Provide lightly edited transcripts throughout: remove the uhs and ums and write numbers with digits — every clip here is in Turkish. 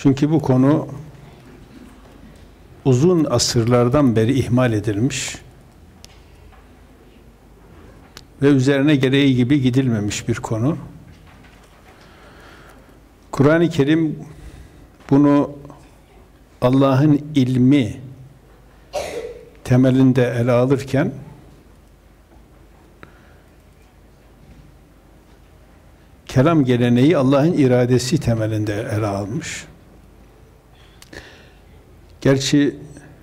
Çünkü bu konu uzun asırlardan beri ihmal edilmiş ve üzerine gereği gibi gidilmemiş bir konu. Kur'an-ı Kerim bunu Allah'ın ilmi temelinde ele alırken kelam geleneği Allah'ın iradesi temelinde ele almış. Gerçi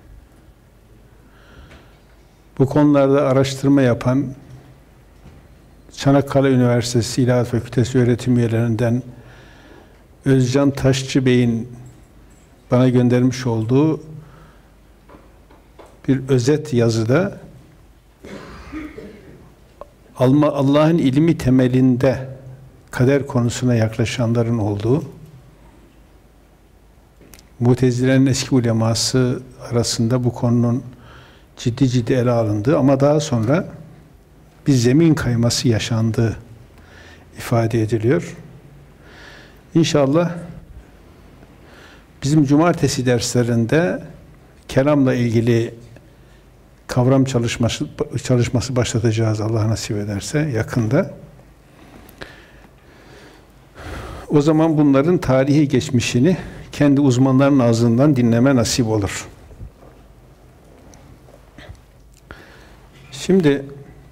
bu konularda araştırma yapan Çanakkale Üniversitesi İlahiyat Fakültesi öğretim üyelerinden Özcan Taşçı Bey'in bana göndermiş olduğu bir özet yazıda Allah'ın ilmi temelinde kader konusuna yaklaşanların olduğu, Mutezile'nin eski uleması arasında bu konunun ciddi ele alındığı ama daha sonra bir zemin kayması yaşandığı ifade ediliyor. İnşallah bizim cumartesi derslerinde kelamla ilgili kavram çalışması başlatacağız Allah nasip ederse yakında. O zaman bunların tarihi geçmişini kendi uzmanların ağzından dinleme nasip olur. Şimdi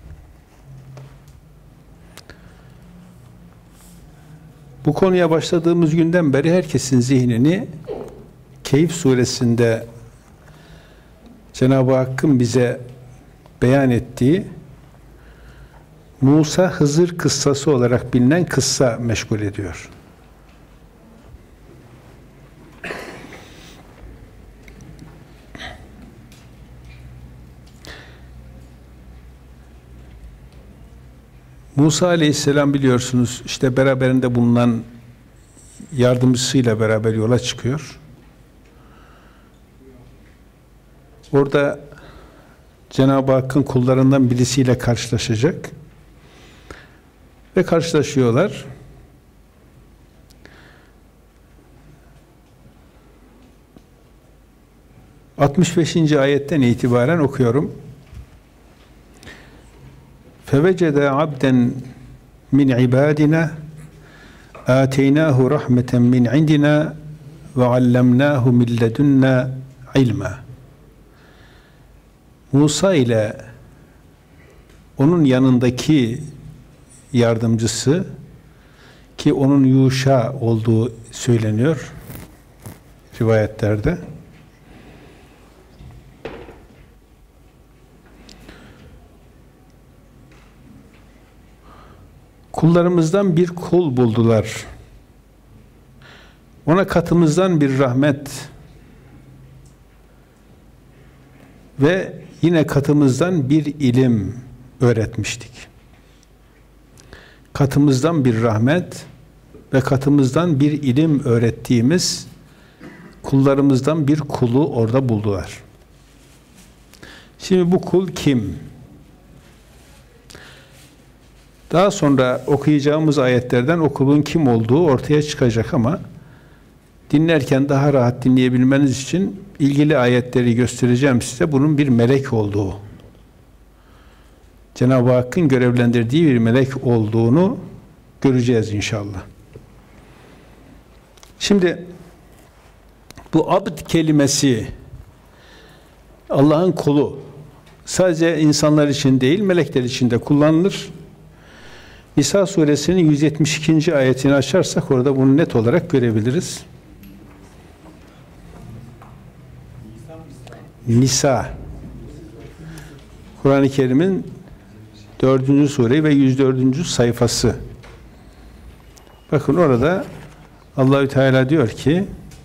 bu konuya başladığımız günden beri herkesin zihnini Kehf suresinde Cenab-ı Hakk'ın bize beyan ettiği Musa Hızır kıssası olarak bilinen kıssa meşgul ediyor. Musa Aleyhisselam biliyorsunuz işte beraberinde bulunan yardımcısıyla beraber yola çıkıyor. Orada Cenab-ı Hakk'ın kullarından birisiyle karşılaşacak ve karşılaşıyorlar. ...65. ayetten itibaren okuyorum. فَوَجَدَ عَبْدًا مِنْ عِبَادِنَا آتَيْنَاهُ رَحْمَةً مِنْ عِنْدِنَا وَعَلَّمْنَاهُ مِنْ لَدُنَّا عِلْمًا. Musa ile onun yanındaki yardımcısı ki onun Yuşa olduğu söyleniyor rivayetlerde. Kullarımızdan bir kul buldular. Ona katımızdan bir rahmet ve yine katımızdan bir ilim öğretmiştik. Katımızdan bir rahmet ve katımızdan bir ilim öğrettiğimiz kullarımızdan bir kulu orada buldular. Şimdi bu kul kim? Daha sonra okuyacağımız ayetlerden o kulun kim olduğu ortaya çıkacak ama dinlerken daha rahat dinleyebilmeniz için ilgili ayetleri göstereceğim size. Bunun bir melek olduğu, Cenab-ı Hakk'ın görevlendirdiği bir melek olduğunu göreceğiz inşallah. Şimdi bu abd kelimesi Allah'ın kulu sadece insanlar için değil melekler için de kullanılır. Nisa suresinin 172. ayetini açarsak orada bunu net olarak görebiliriz. Nisa Kur'an-ı Kerim'in 4. sure ve 104. sayfası. Bakın orada Allahü Teala diyor ki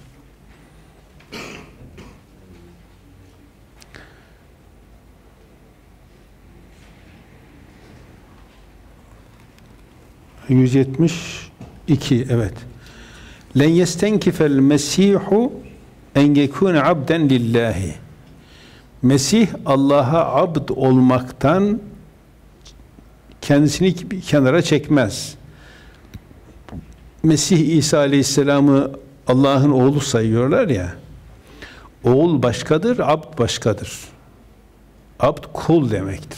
...172 evet. لَنْ يَسْتَنْكِفَ الْمَسِيحُ اَنْ يَكُونَ عَبْدًا لِلّٰهِ. Mesih Allah'a abd olmaktan kendisini bir kenara çekmez. Mesih İsa Aleyhisselam'ı Allah'ın oğlu sayıyorlar ya, oğul başkadır, abd başkadır. Abd kul demektir.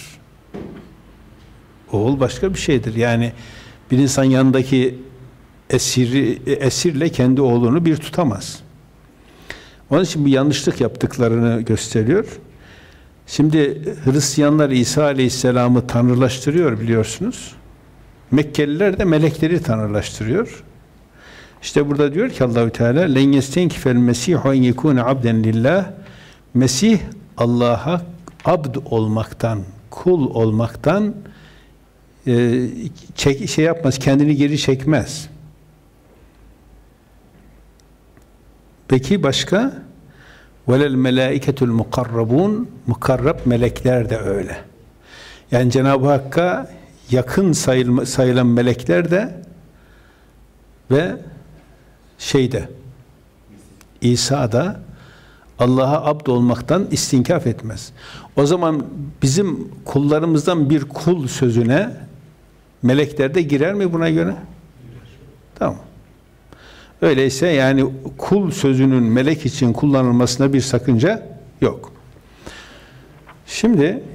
Oğul başka bir şeydir. Yani bir insan yanındaki esirle kendi oğlunu bir tutamaz. Onun için bir yanlışlık yaptıklarını gösteriyor. Şimdi Hristiyanlar İsa Aleyhisselam'ı tanrılaştırıyor biliyorsunuz. Mekkeliler de melekleri tanrılaştırıyor. İşte burada diyor ki Allahü Teala len yestenkifel mesihu en yekune abden lillah. Mesih Allah'a abd olmaktan, kul olmaktan şey yapmaz, kendini geri çekmez. Peki başka? Velel melâiketul mukarrabun, mukarrab melekler de öyle. Yani Cenab-ı Hakk'a yakın sayılan melekler de ve İsa da Allah'a abd olmaktan istinkaf etmez. O zaman bizim kullarımızdan bir kul sözüne melekler de girer mi buna göre? Tamam. Öyleyse yani kul sözünün melek için kullanılmasına bir sakınca yok. Şimdi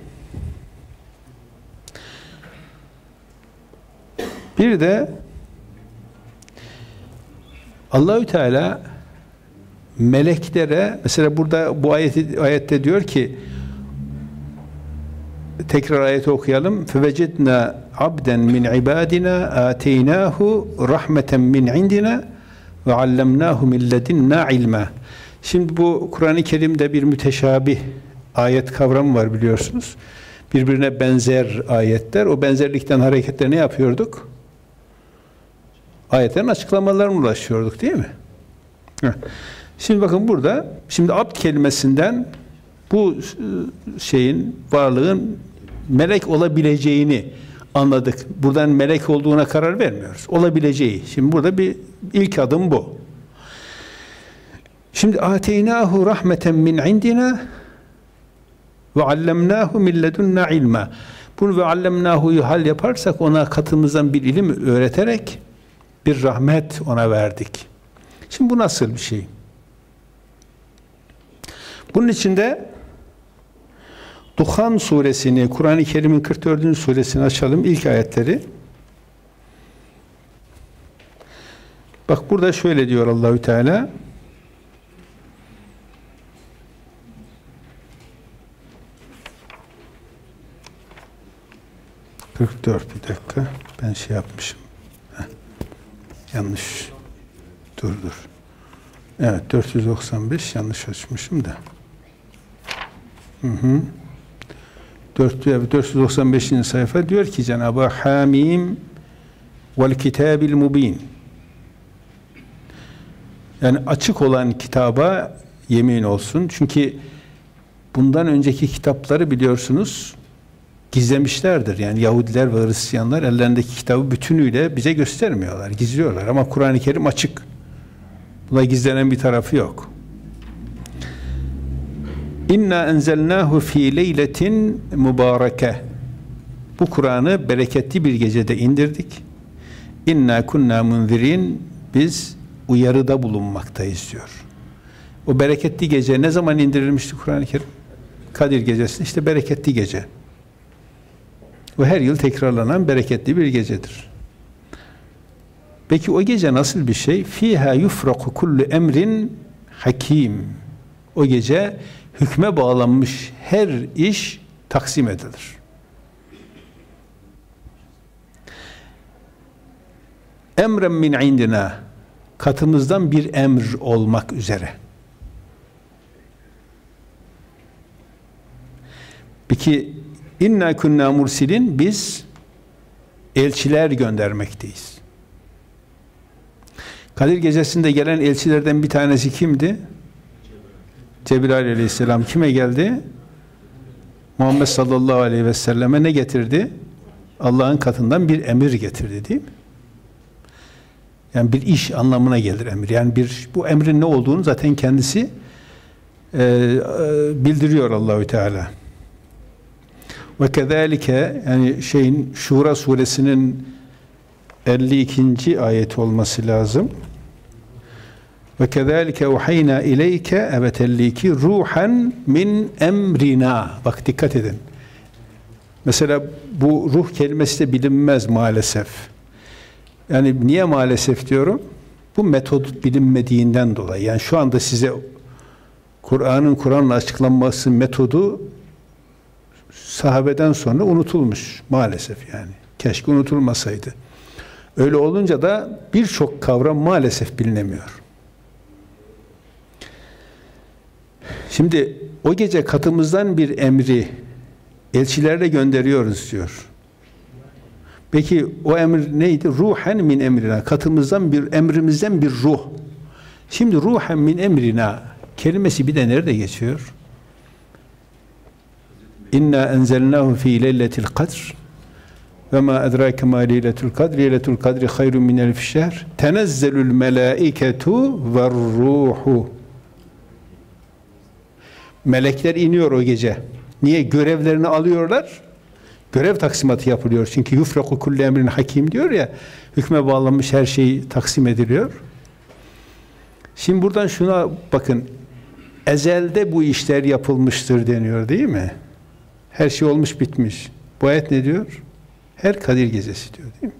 bir de Allahü Teala meleklere mesela burada bu ayette diyor ki tekrar ayeti okuyalım. Fevecedna abden min ibadina ateynahu rahmeten min indina ve allemnahu min ledinna ilma. Şimdi bu Kur'an-ı Kerim'de bir müteşabih ayet kavramı var biliyorsunuz. Birbirine benzer ayetler. O benzerlikten hareketle ne yapıyorduk? Ayetlerin açıklamalarına ulaşıyorduk değil mi? Şimdi bakın burada, şimdi abd kelimesinden bu varlığın melek olabileceğini anladık. Buradan melek olduğuna karar vermiyoruz. Olabileceği. Şimdi burada bir ilk adım bu. Şimdi ateynahu rahmeten min indina ve allemnahu min ledunna ilma. Bunu ve allemnahu'yu hal yaparsak ona katımızdan bir ilim öğreterek bir rahmet ona verdik. Şimdi bu nasıl bir şey? Bunun içinde Duhan suresini, Kur'an-ı Kerim'in 44. suresini açalım, ilk ayetleri. Bak burada şöyle diyor Allahü Teala. Bir dakika. Ben şey yapmışım. Yanlış. Dur. Evet, 495 yanlış açmışım da. 495. sayfa diyor ki Cenab-ı Hak Hamim vel kitabil mubin. Yani açık olan kitaba yemin olsun. Çünkü bundan önceki kitapları biliyorsunuz gizlemişlerdir. Yani Yahudiler ve Hristiyanlar ellerindeki kitabı bütünüyle bize göstermiyorlar, gizliyorlar. Ama Kur'an-ı Kerim açık. Buna gizlenen bir tarafı yok. İnna enzelnahu fi leyletin mübareke. Bu Kur'an'ı bereketli bir gecede indirdik. İnna kunna munzirin. Biz uyarıda bulunmaktayız diyor. O bereketli gece ne zaman indirilmişti Kur'an-ı Kerim? Kadir gecesi. İşte bereketli gece. Bu her yıl tekrarlanan bereketli bir gecedir. Peki o gece nasıl bir şey? Fiha yufraku kullu emrin hakim. O gece hükme bağlanmış her iş taksim edilir. Emren min indina, katımızdan bir emr olmak üzere. Peki inna kunna mursilin, biz elçiler göndermekteyiz. Kadir gecesinde gelen elçilerden bir tanesi kimdi? Cebrail aleyhisselam kime geldi? Muhammed sallallahu aleyhi ve selleme ne getirdi? Allah'ın katından bir emir getirdi değil mi? Yani bir iş anlamına gelir emir. Yani bu emrin ne olduğunu zaten kendisi bildiriyor Allahü Teala. Ve kezalike, yani Şura suresinin 52. ayeti olması lazım. Ve kezalike uhayna ileyke, evet elliki ruhan min emrina. Bak dikkat edin. Mesela bu ruh kelimesi de bilinmez maalesef. Yani niye maalesef diyorum? Bu metod bilinmediğinden dolayı. Yani şu anda size Kur'an'la açıklanması metodu sahabeden sonra unutulmuş maalesef yani. Keşke unutulmasaydı. Öyle olunca da birçok kavram maalesef bilinemiyor. Şimdi o gece katımızdan bir emri elçilerle gönderiyoruz diyor. Peki o emir neydi? Ruhen min emrina. Katımızdan bir emrimizden bir ruh. Şimdi ruhen min emrina kelimesi bir de nerede geçiyor? İnna enzelnahu fi leyletil kadr ve ma edrake ma leyletul kadr. Leyletul kadri hayrun min elf şehr. Tenezzelul melaiketu ve ruhu. Melekler iniyor o gece. Niye? Görevlerini alıyorlar. Görev taksimatı yapılıyor. Çünkü yufraku kulli emrin hakim diyor ya, hükme bağlanmış her şey taksim ediliyor. Şimdi buradan şuna bakın. Ezelde bu işler yapılmıştır deniyor değil mi? Her şey olmuş bitmiş. Bu ayet ne diyor? Her Kadir gecesi diyor değil mi?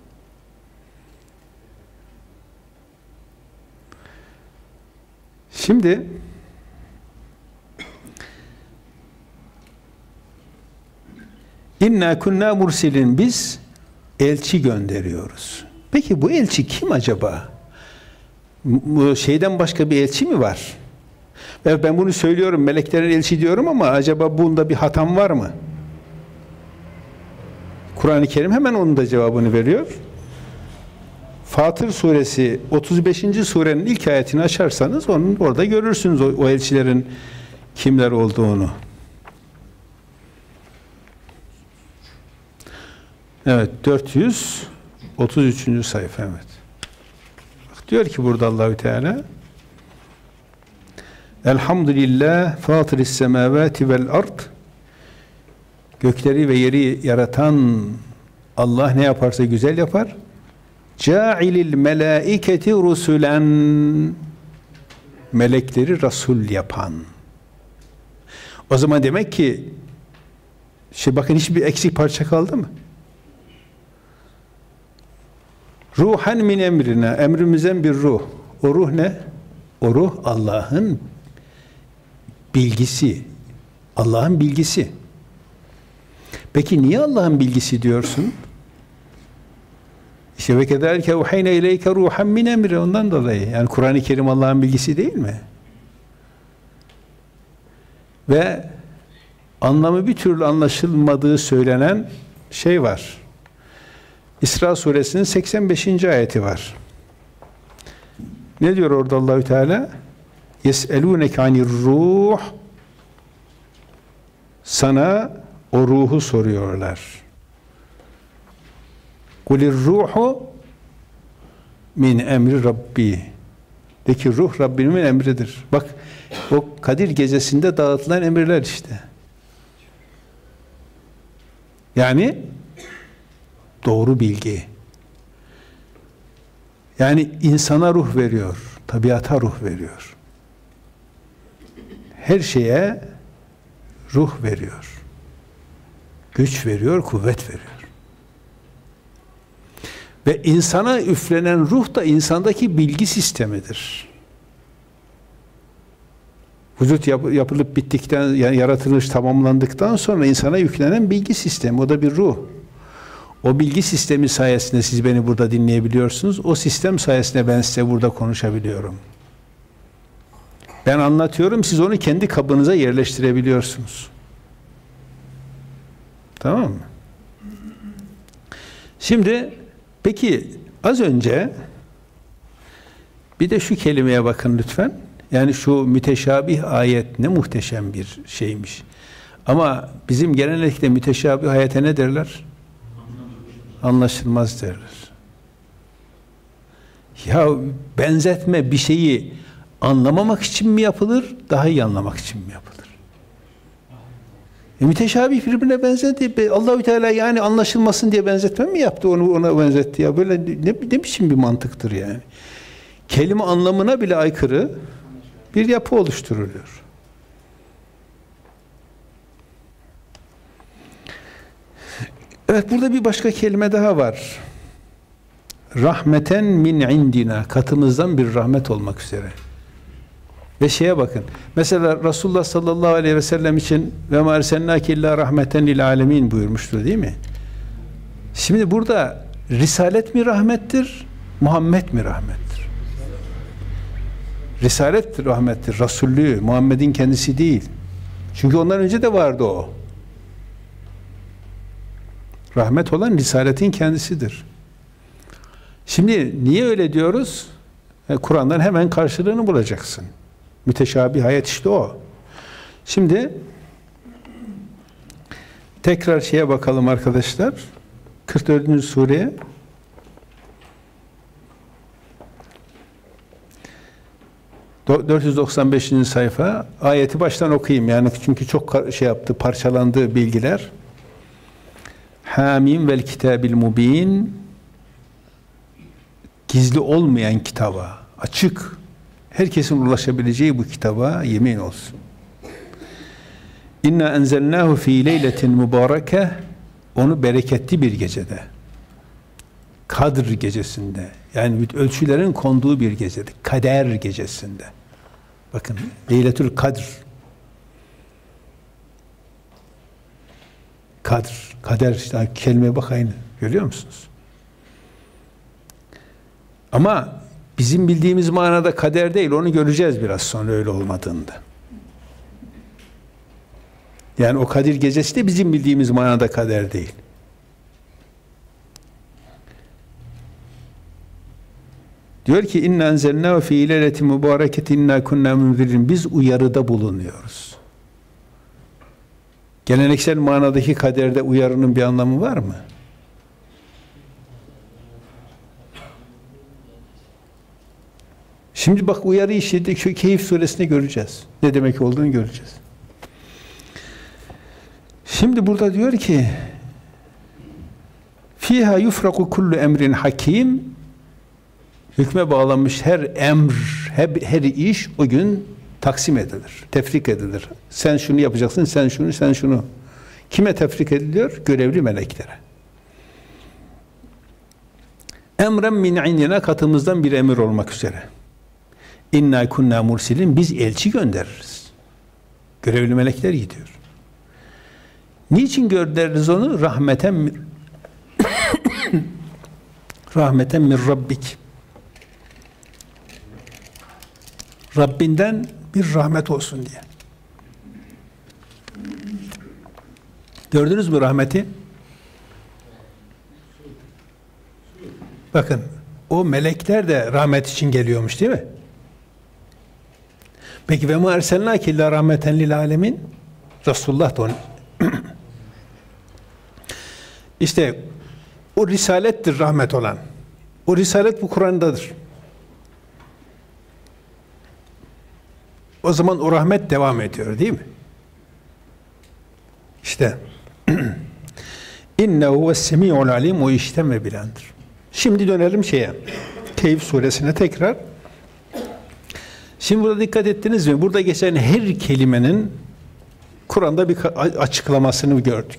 Şimdi İnna kunna mursilin, biz elçi gönderiyoruz. Peki bu elçi kim acaba? Bu şeyden başka bir elçi mi var? Ben bunu söylüyorum, meleklerin elçi diyorum ama acaba bunda bir hatam var mı? Kur'an-ı Kerim hemen onun da cevabını veriyor. Fatır suresi 35. surenin ilk ayetini açarsanız orada görürsünüz o elçilerin kimler olduğunu. Evet, 433. sayfa, evet. Bak, diyor ki burada Allahü Teala: Elhamdülillah fâtiris semâvâti vel ard. Gökleri ve yeri yaratan Allah ne yaparsa güzel yapar. Câilil melâiketi rusulen. Melekleri Resul yapan. O zaman demek ki bakın, hiçbir eksik parça kaldı mı? Ruhan min emrina, emrimizden bir ruh. O ruh ne? O ruh Allah'ın bilgisi. Allah'ın bilgisi. Peki niye Allah'ın bilgisi diyorsun? İşte ve kezalike uhayna ileyke ruhan min emri, ondan dolayı. Yani Kur'an-ı Kerim Allah'ın bilgisi değil mi? Ve anlamı bir türlü anlaşılmadığı söylenen şey var. İsra suresinin 85. ayeti var. Ne diyor orada Allahü Teala? Yes'elûneke anir ruh. Sana o ruhu soruyorlar. Kulir ruhu min emri Rabbi. De ki ruh Rabbimin emridir. Bak, o Kadir gecesinde dağıtılan emirler işte. Yani doğru bilgi. Yani insana ruh veriyor, tabiata ruh veriyor. Her şeye ruh veriyor. Güç veriyor, kuvvet veriyor. Ve insana üflenen ruh da insandaki bilgi sistemidir. Vücut yapılıp bittikten, yani yaratılış tamamlandıktan sonra insana yüklenen bilgi sistemi, o da bir ruh. O bilgi sistemi sayesinde siz beni burada dinleyebiliyorsunuz. O sistem sayesinde ben size burada konuşabiliyorum. Ben anlatıyorum, siz onu kendi kabınıza yerleştirebiliyorsunuz. Tamam mı? Şimdi peki az önce bir de şu kelimeye bakın lütfen. Yani şu müteşabih ayet ne muhteşem bir şeymiş. Ama bizim genellikle müteşabih ayete ne derler? Anlaşılmaz derler. Ya benzetme bir şeyi anlamamak için mi yapılır, daha iyi anlamak için mi yapılır? Müteşabih birbirine benzedi. Allahü Teala yani anlaşılmasın diye benzetme mi yaptı, onu ona benzetti ya? Böyle ne biçim bir mantıktır yani? kelime anlamına bile aykırı bir yapı oluşturuluyor. Evet, burada bir başka kelime daha var. Rahmeten min indina, katımızdan bir rahmet olmak üzere. Ve şeye bakın. Mesela Resulullah sallallahu aleyhi ve sellem için ve ma ersennâke illâ rahmeten lil âlemîn buyurmuştur, değil mi? Şimdi burada risalet mi rahmettir, Muhammed mi rahmettir? Risalet rahmettir, Resullüğü, Muhammed'in kendisi değil. Çünkü ondan önce de vardı o. Rahmet olan risaletin kendisidir. Şimdi niye öyle diyoruz? Kur'an'dan hemen karşılığını bulacaksın. Müteşabih ayet işte o. Şimdi tekrar şeye bakalım arkadaşlar. 44. sureye. Do 495. sayfa. Ayeti baştan okuyayım. Yani çünkü çok şey yaptı, parçalandı bilgiler. Hamim vel kitabil mubin, gizli olmayan kitaba, açık, herkesin ulaşabileceği bu kitaba yemin olsun. İnna enzelnahu fi leyletin mübareke, onu bereketli bir gecede, Kadr gecesinde, yani ölçülerin konduğu bir gecede, Kader gecesinde. Bakın, Leyletül Kadr. Kadr, kader, işte kelimeye bak aynı. Görüyor musunuz? Ama bizim bildiğimiz manada kader değil, onu göreceğiz biraz sonra öyle olmadığında. Yani o Kadir gecesi de bizim bildiğimiz manada kader değil. Diyor ki inna enzelnahu fi leyletin mübareketin inna kunna munzirin, biz uyarıda bulunuyoruz. Geleneksel manadaki kaderde uyarının bir anlamı var mı? Şimdi bak, uyarı işi şu Kehf suresinde göreceğiz. Ne demek olduğunu göreceğiz. Şimdi burada diyor ki fiha yufraku kullu emrin hakim, hükme bağlanmış her emr, her iş o gün taksim edilir, tefrik edilir. Sen şunu yapacaksın, sen şunu, sen şunu. Kime tefrik ediliyor? Görevli meleklere. Emren min indina, katımızdan bir emir olmak üzere. İnna kunna mursilin, biz elçi göndeririz. Görevli melekler gidiyor. Niçin göndeririz onu? Rahmeten rahmeten min rabbik. Rabbinden bir rahmet olsun diye. Gördünüz mü rahmeti? Bakın, o melekler de rahmet için geliyormuş, değil mi? Peki ve ma ersennâke illâ rahmeten lil âlemin, Resulullah da onu. İşte o risalettir rahmet olan. O risalet bu Kur'an'dadır. O zaman o rahmet devam ediyor, değil mi? İşte innehu ves-semî'ul alîm, o işiten ve bilendir. Şimdi dönelim şeye. Kehf suresine tekrar. Şimdi burada dikkat ettiniz mi? Burada geçen her kelimenin Kur'an'da bir açıklamasını gördük.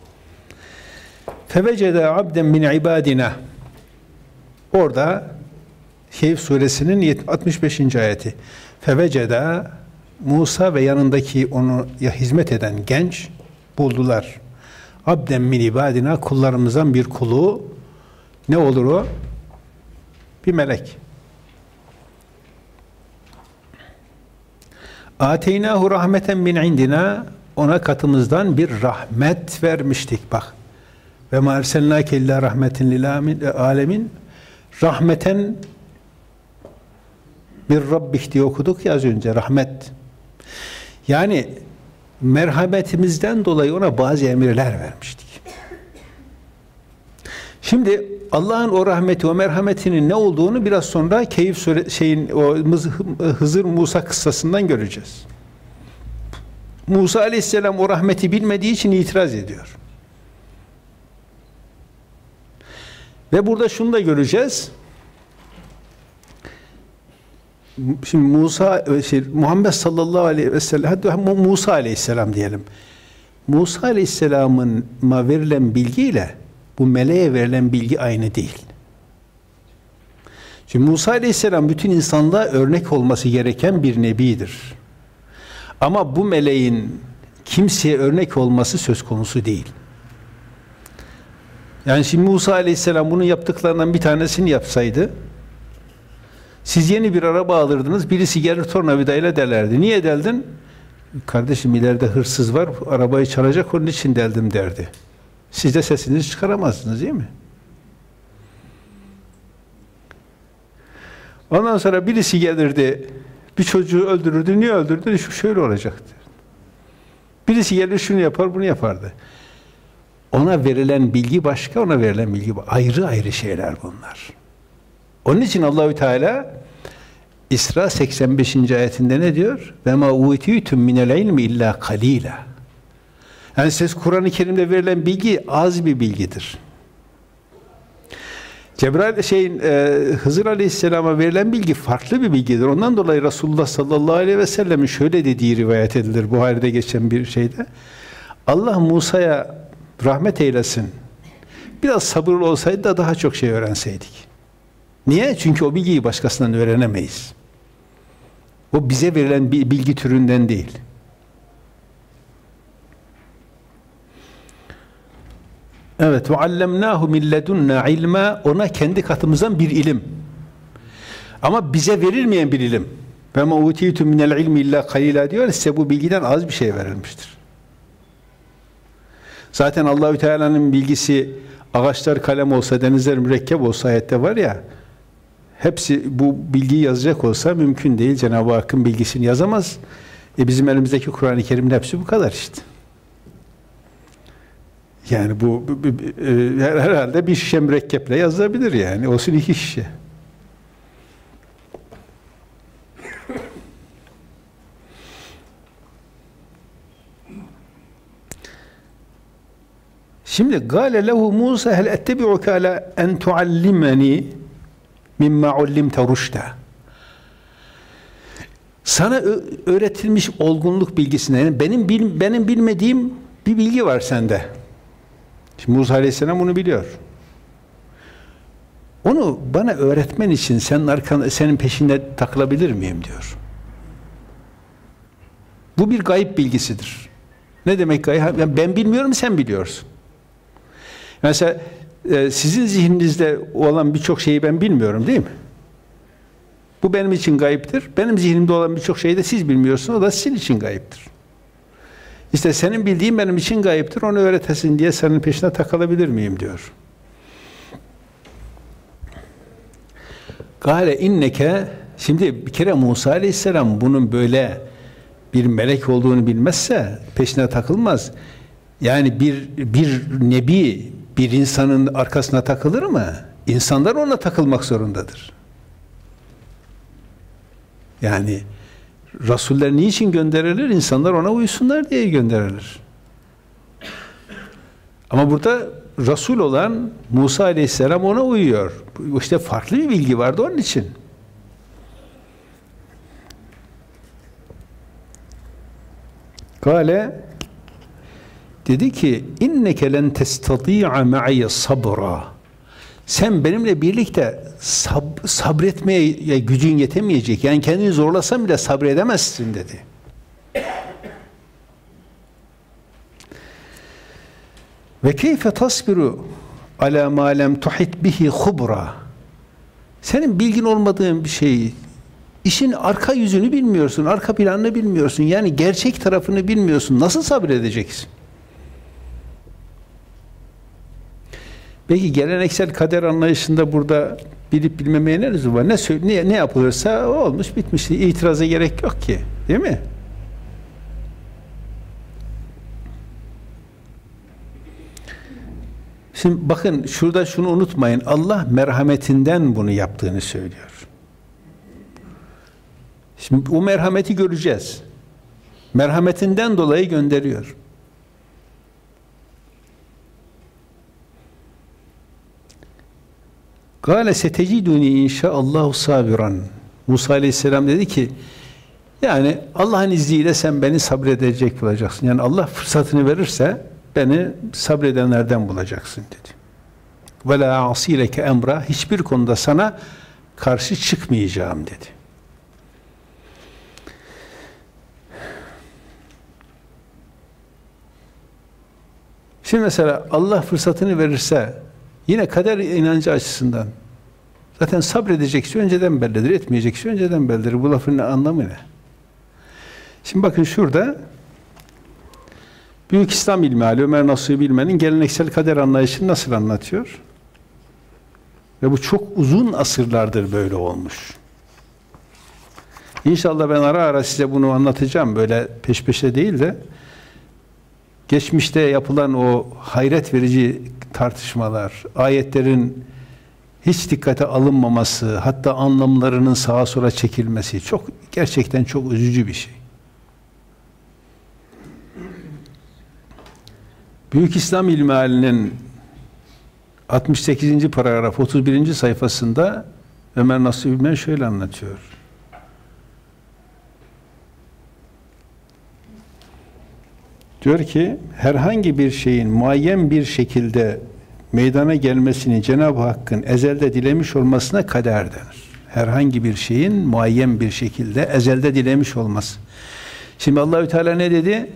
Fevecede abden min ibadina. Orada Kehf suresinin 65. ayeti. Fevecede, Musa ve yanındaki onu hizmet eden genç buldular. Abden min ibadina, kullarımızdan bir kulu. Ne olur o? Bir melek. Ateynahu rahmeten min indina, ona katımızdan bir rahmet vermiştik. Bak. Ve ma ersennâke illâ rahmetin lil âlemin. Rahmeten bir Rabbik diye okuduk ya az önce, rahmet. Yani merhametimizden dolayı ona bazı emirler vermiştik. Şimdi Allah'ın o rahmeti, o merhametinin ne olduğunu biraz sonra Kehf o Hızır Musa kıssasından göreceğiz. Musa Aleyhisselam o rahmeti bilmediği için itiraz ediyor. Ve burada şunu da göreceğiz. Şimdi Muhammed sallallahu aleyhi ve sellem, hatta Musa aleyhisselam diyelim. Musa aleyhisselama verilen bilgiyle bu meleğe verilen bilgi aynı değil. Şimdi Musa aleyhisselam bütün insanlığa örnek olması gereken bir nebidir. Ama bu meleğin kimseye örnek olması söz konusu değil. Yani şimdi Musa aleyhisselam bunun yaptıklarından bir tanesini yapsaydı, siz yeni bir araba alırdınız, birisi gelir tornavidayla delerdi. Niye deldin? Kardeşim ileride hırsız var, arabayı çalacak, onun için deldim derdi. Siz de sesinizi çıkaramazdınız değil mi? Ondan sonra birisi gelirdi, bir çocuğu öldürürdü. Niye öldürdü? Şu şöyle olacaktı. Birisi gelir şunu yapar, bunu yapardı. Ona verilen bilgi başka, ona verilen bilgi başka. Ayrı ayrı şeyler bunlar. Onun için Allahü Teala İsra 85. ayetinde ne diyor? Ve ma utitum minel ilmi illa kalila. Yani siz Kur'an-ı Kerim'de verilen bilgi az bir bilgidir. Hızır Aleyhisselam'a verilen bilgi farklı bir bilgidir. Ondan dolayı Resulullah sallallahu aleyhi ve sellem'in şöyle dediği rivayet edilir. Buhari'de geçen bir şeyde. Allah Musa'ya rahmet eylesin. Biraz sabırlı olsaydı da daha çok şey öğrenseydik. Niye? Çünkü o bilgiyi başkasından öğrenemeyiz. O bize verilen bir bilgi türünden değil. Evet, ve allemnahu min ledunna ilma, ona kendi katımızdan bir ilim. Ama bize verilmeyen bir ilim. Ve ma utitu minel ilmi illa kalila diyor, size bu bilgiden az bir şey verilmiştir. Zaten Allahü Teala'nın bilgisi ağaçlar kalem olsa, denizler mürekkep olsa ayette var ya, hepsi bu bilgiyi yazacak olsa mümkün değil. Cenab-ı Hakk'ın bilgisini yazamaz. Bizim elimizdeki Kur'an-ı Kerim'in hepsi bu kadar işte. Yani bu herhalde bir şişe mürekkeple yazılabilir yani. Olsun 2 şişe. Şimdi gâle lehu Musa hel ettebi'uke ala en tuallimeni mimma ullimte rüşte. Sana öğretilmiş olgunluk bilgisine, yani benim bilmediğim bir bilgi var sende. Şimdi Musa Aleyhisselam bunu biliyor. Onu bana öğretmen için senin peşinde takılabilir miyim diyor. Bu bir gayb bilgisidir. Ne demek gayb? Yani ben bilmiyorum, sen biliyorsun. Mesela sizin zihninizde olan birçok şeyi ben bilmiyorum değil mi? Bu benim için gayiptir. Benim zihnimde olan birçok şeyi de siz bilmiyorsunuz. O da sizin için gayiptir. İşte senin bildiğin benim için gayiptir. Onu öğretesin diye senin peşine takılabilir miyim diyor. Gâle inneke, şimdi bir kere Musa Aleyhisselam bunun böyle bir melek olduğunu bilmezse peşine takılmaz. Yani bir nebi bir insanın arkasına takılır mı? İnsanlar ona takılmak zorundadır. Yani Rasuller niçin gönderilir? İnsanlar ona uysunlar diye gönderilir. Ama burada Resul olan Musa Aleyhisselam ona uyuyor. İşte farklı bir bilgi vardı onun için. Kale dedi ki inneke len testati'a ma'iye sabra. Sen benimle birlikte sabretmeye gücün yetemeyecek. Yani kendini zorlasan bile sabredemezsin dedi. Ve keyfe tasbiru ala ma lem tuhit bihi khubra. Senin bilgin olmadığın bir şeyi, işin arka yüzünü bilmiyorsun, arka planını bilmiyorsun. Yani gerçek tarafını bilmiyorsun. Nasıl sabredeceksin? Peki geleneksel kader anlayışında burada bilip bilmemeye ne lüzum var? Ne yapılırsa olmuş bitmiş. İtiraza gerek yok ki. Değil mi? Şimdi bakın şurada şunu unutmayın. Allah merhametinden bunu yaptığını söylüyor. Şimdi o merhameti göreceğiz. Merhametinden dolayı gönderiyor. Kâle seteciduni inşaallahu sabiran. Musa Aleyhisselam dedi ki, yani Allah'ın izniyle sen beni sabredecek bulacaksın. Yani Allah fırsatını verirse beni sabredenlerden bulacaksın dedi. Ve la asileke emra, hiçbir konuda sana karşı çıkmayacağım dedi. Şimdi mesela Allah fırsatını verirse, yine kader inancı açısından zaten sabredecek kişi önceden bellidir, etmeyecek kişi önceden bellidir. Bu lafın anlamı ne? Şimdi bakın şurada Büyük İslam ilmihali Ömer Nasuhi Bilmen'in geleneksel kader anlayışını nasıl anlatıyor? Ve bu çok uzun asırlardır böyle olmuş. İnşallah ben ara ara size bunu anlatacağım. Böyle peş peşe değil de geçmişte yapılan o hayret verici tartışmalar, ayetlerin hiç dikkate alınmaması, hatta anlamlarının sağa sola çekilmesi gerçekten çok üzücü bir şey. Büyük İslam İlmihalinin 68. paragraf 31. sayfasında Ömer Nasuhi Bilmen şöyle anlatıyor. Diyor ki, herhangi bir şeyin muayyen bir şekilde meydana gelmesini Cenab-ı Hakk'ın ezelde dilemiş olmasına kader denir. Herhangi bir şeyin muayyen bir şekilde ezelde dilemiş olması. Şimdi Allahü Teala ne dedi?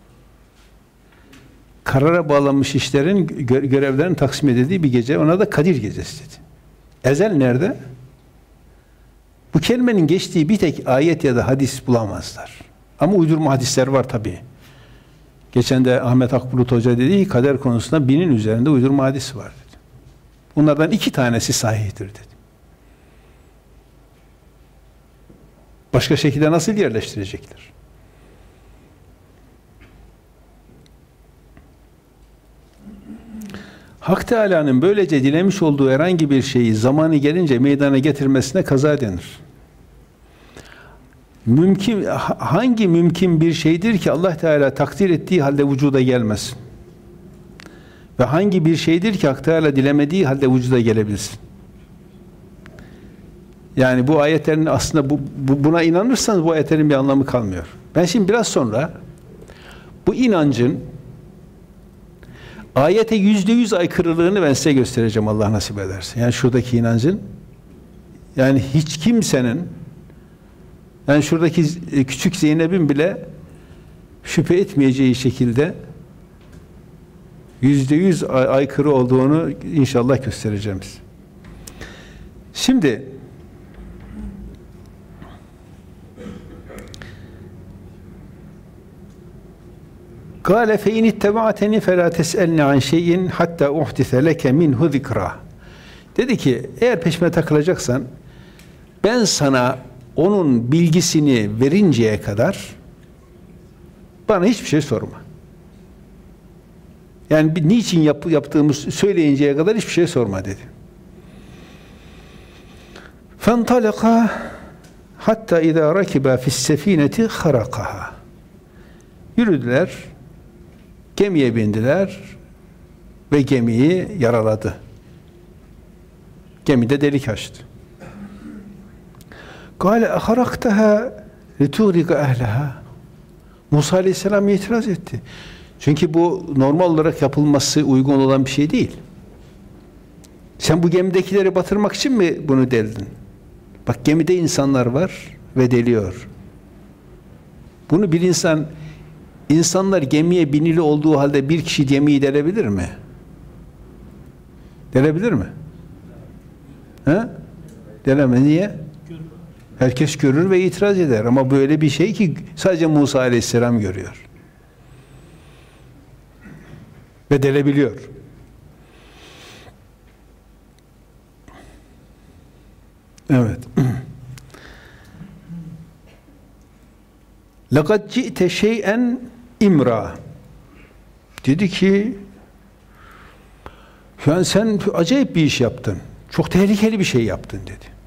Karara bağlanmış işlerin görevlerini taksim edildiği bir gece, ona da Kadir Gecesi dedi. Ezel nerede? Bu kelimenin geçtiği bir tek ayet ya da hadis bulamazlar. Ama uydurma hadisler var tabii. Geçen de Ahmet Akbulut Hoca dedi ki, kader konusunda 1000'in üzerinde uydurma hadis var dedi. Bunlardan 2 tanesi sahihtir dedi. Başka şekilde nasıl yerleştirecekler? Hak Teâlâ'nın böylece dilemiş olduğu herhangi bir şeyi zamanı gelince meydana getirmesine kaza denir. Hangi mümkün bir şeydir ki Allah Teala takdir ettiği halde vücuda gelmesin? Ve hangi bir şeydir ki Hak Teala dilemediği halde vücuda gelebilsin? Yani bu ayetlerin aslında buna inanırsanız bu ayetlerin bir anlamı kalmıyor. Ben şimdi biraz sonra bu inancın ayete %100 aykırılığını ben size göstereceğim, Allah nasip ederse. Yani şuradaki inancın, yani hiç kimsenin, yani şuradaki küçük Zeynep'in bile şüphe etmeyeceği şekilde %100 aykırı olduğunu inşallah göstereceğim size. Şimdi قَالَ فَاِنِ اتَّبَعَتَنِ فَلَا تَسْأَلْنِ عَنْ شَيْءٍ حَتَّى اُحْدِثَ لَكَ مِنْهُ ذِكْرًا. Dedi ki, eğer peşime takılacaksan ben sana onun bilgisini verinceye kadar bana hiçbir şey sorma. Yani niçin yaptığımı söyleyinceye kadar hiçbir şey sorma dedi. فَانْطَلَقَا حَتَّى اِذَا رَكِبَا فِي السَّف۪ينَةِ خَرَقَهَا. Yürüdüler, gemiye bindiler ve gemiyi yaraladı. Gemide delik açtı. قَالَ اَخَرَقْتَهَا لِتُغْرِقَ اَهْلَهَا. Musa Aleyhisselam itiraz etti. Çünkü bu normal olarak yapılması uygun olan bir şey değil. Sen bu gemidekileri batırmak için mi bunu deldin? Bak, gemide insanlar var ve deliyor. Bunu bir insanlar gemiye binili olduğu halde bir kişi gemiyi delebilir mi? Delebilir mi? He? Delemez. Niye? Herkes görür ve itiraz eder. Ama böyle bir şey ki sadece Musa Aleyhisselam görüyor. Ve delebiliyor. Evet. لَقَدْ جِئْتَ شَيْئًا اِمْرًا. Dedi ki, yani sen acayip bir iş yaptın. Çok tehlikeli bir şey yaptın dedi.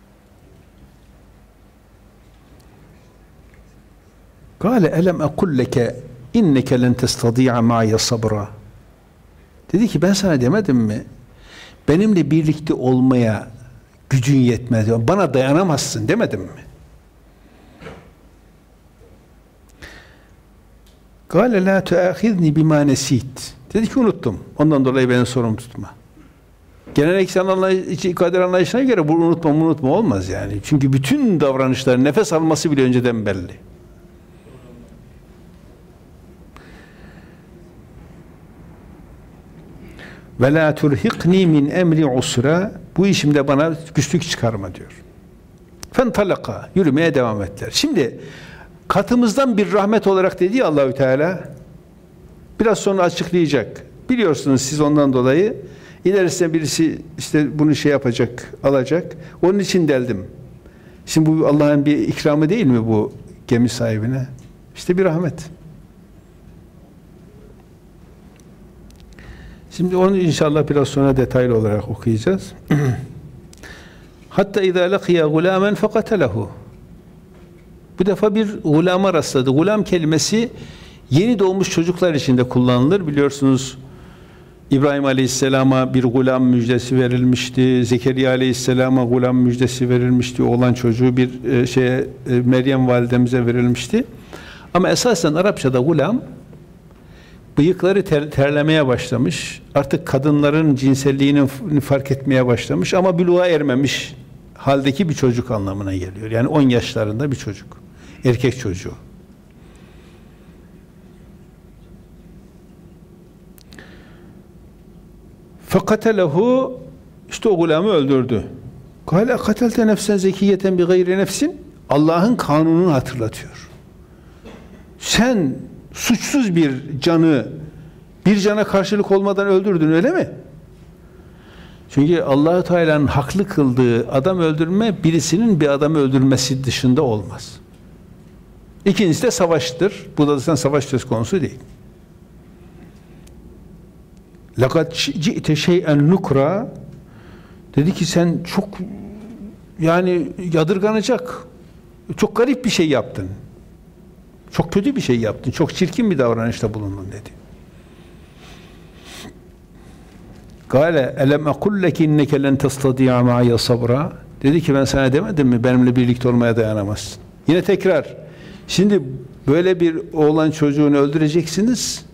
قَالَ أَلَمْ أَقُلْ لَكَ اِنَّكَ لَنْ تَسْتَضِيعَ مَعَيَ صَبْرًا. Dedi ki, ben sana demedim mi? Benimle birlikte olmaya gücün yetmez. Bana dayanamazsın demedim mi? Kâle lâ tuâkhidni bimâ nesît. Dedi ki unuttum. Ondan dolayı beni sorumlu tutma. Geleneksel kader anlayışına göre bu unutma olmaz yani. Çünkü bütün davranışlar, nefes alması bile önceden belli. Ve la turhiqni min emri usra. Bu işimde bana güçlük çıkarma diyor. Fentalaka. Yürümeye devam ettiler. Şimdi katımızdan bir rahmet olarak dedi ya Allahü Teala, biraz sonra açıklayacak. Biliyorsunuz siz ondan dolayı ilerisinde birisi işte bunu şey yapacak, alacak. Onun için deldim. Şimdi bu Allah'ın bir ikramı değil mi bu gemi sahibine? İşte bir rahmet. Şimdi onu inşallah biraz sonra detaylı olarak okuyacağız. Hatta izâ lakiya gulâmen fekatelehu. Bu defa bir gulama rastladı. Gulam kelimesi yeni doğmuş çocuklar için de kullanılır. Biliyorsunuz İbrahim Aleyhisselam'a bir gulam müjdesi verilmişti. Zekeriya Aleyhisselam'a gulam müjdesi verilmişti. Oğlan çocuğu bir Meryem validemize verilmişti. Ama esasen Arapçada gulam bıyıkları terlemeye başlamış. Artık kadınların cinselliğini fark etmeye başlamış ama buluğa ermemiş haldeki bir çocuk anlamına geliyor. Yani 10 yaşlarında bir çocuk. Erkek çocuğu. Fekatelehu, işte o gulamı öldürdü. Kâle katelte nefsen zekiyeten bi gayri nefsin. Allah'ın kanununu hatırlatıyor. Sen suçsuz bir canı bir cana karşılık olmadan öldürdün, öyle mi? Çünkü Allah-u Teala'nın haklı kıldığı adam öldürme birisinin bir adamı öldürmesi dışında olmaz. İkincisi de savaştır. Bu da zaten savaş söz konusu değil. لَقَدْ جِئْتَ شَيْئًا نُكْرًا. Dedi ki sen çok yani yadırganacak, çok garip bir şey yaptın. Çok kötü bir şey yaptın. Çok çirkin bir davranışta bulundun dedi. Kâle elem ekul leki inneke len testadi'a ma'ya sabra. Dedi ki ben sana demedim mi benimle birlikte olmaya dayanamazsın. Yine tekrar. Şimdi böyle bir oğlan çocuğunu öldüreceksiniz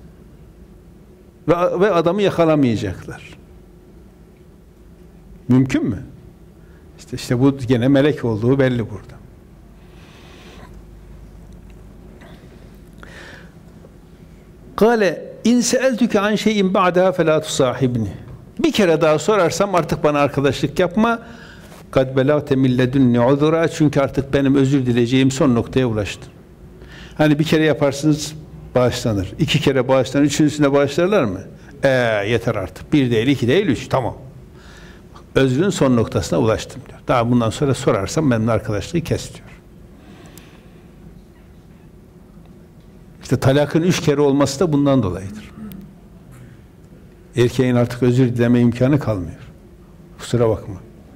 ve adamı yakalamayacaklar. Mümkün mü? İşte bu gene melek olduğu belli burada. Kâle in seeltüke an şeyin ba'daha felâ tusâhibni. Bir kere daha sorarsam artık bana arkadaşlık yapma. Kad belâte min ledunni uzura. Çünkü artık benim özür dileyeceğim son noktaya ulaştım. Hani bir kere yaparsınız bağışlanır. 2 kere bağışlanır. 3.'sünde bağışlarlar mı? Yeter artık. 1 değil, 2 değil, 3. Tamam. Özrün son noktasına ulaştım diyor. Daha bundan sonra sorarsam benimle arkadaşlığı kes diyor. İşte talakın 3 kere olması da bundan dolayıdır. Erkeğin artık özür dileme imkanı kalmıyor. Kusura bakma.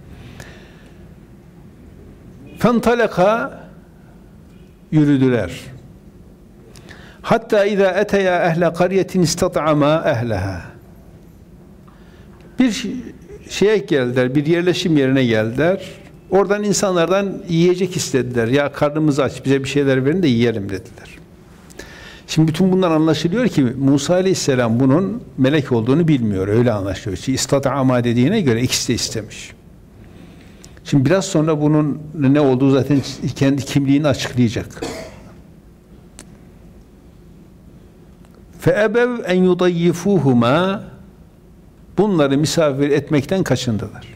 Fentalaka, yürüdüler. Hatta izâ eteya ehle kariyetin istat'ama ehleha. Bir şeye geldiler, bir yerleşim yerine geldiler. Oradan insanlardan yiyecek istediler. Ya karnımız aç, bize bir şeyler verin de yiyelim dediler. Şimdi bütün bundan anlaşılıyor ki Musa Aleyhisselam bunun melek olduğunu bilmiyor. Öyle anlaşılıyor. İstat'ama dediğine göre ikisi de istemiş. Şimdi biraz sonra bunun ne olduğu zaten kendi kimliğini açıklayacak. فَاَبَوْ اَنْ يُضَيِّفُوهُمَا. Bunları misafir etmekten kaçındılar.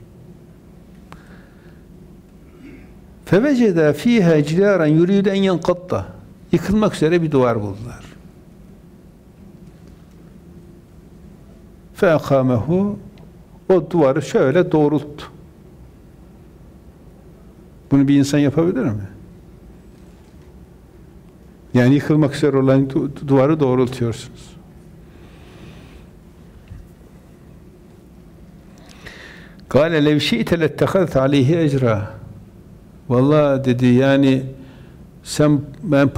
فَوَجَدَا ف۪يهَا جِدَارًا يُرِيدُ اَنْ يَنْقَطَّ. Yıkılmak üzere bir duvar buldular. فَاَقَامَهُ. O duvarı şöyle doğrulttu. Bunu bir insan yapabilir mi? Yani yıkılmak üzere olan duvarı doğrultuyorsunuz. قَالَ لَوْ شِئْتَ لَاتَّخَذْتَ عَلَيْهِ اَجْرًا. Vallahi dedi yani ben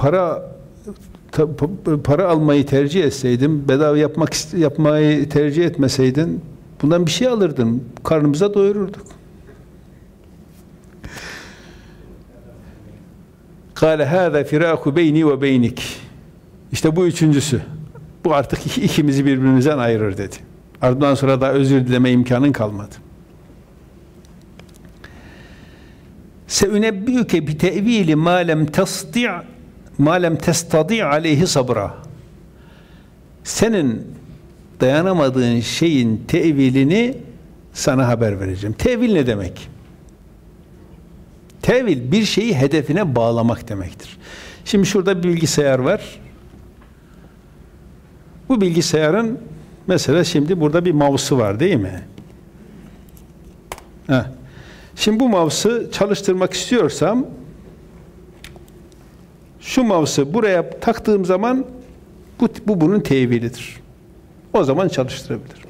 para almayı tercih etseydim, bedava yapmayı tercih etmeseydin bundan bir şey alırdın. Karnımıza doyururduk. Kâle hâzâ firâku beyni ve beynik. İşte bu üçüncüsü. Bu artık ikimizi birbirimizden ayırır dedi. Ardından sonra da özür dileme imkanın kalmadı. Seünebbiüke bi tevili ma lem testadi' aleyhi sabra. Senin dayanamadığın şeyin tevilini sana haber vereceğim. Tevil ne demek? Tevil bir şeyi hedefine bağlamak demektir. Şimdi şurada bir bilgisayar var. Bu bilgisayarın mesela şimdi burada bir mouse'u var değil mi? Heh. Şimdi bu mouse'u çalıştırmak istiyorsam şu mouse'u buraya taktığım zaman bu bunun tevilidir. O zaman çalıştırabilirim.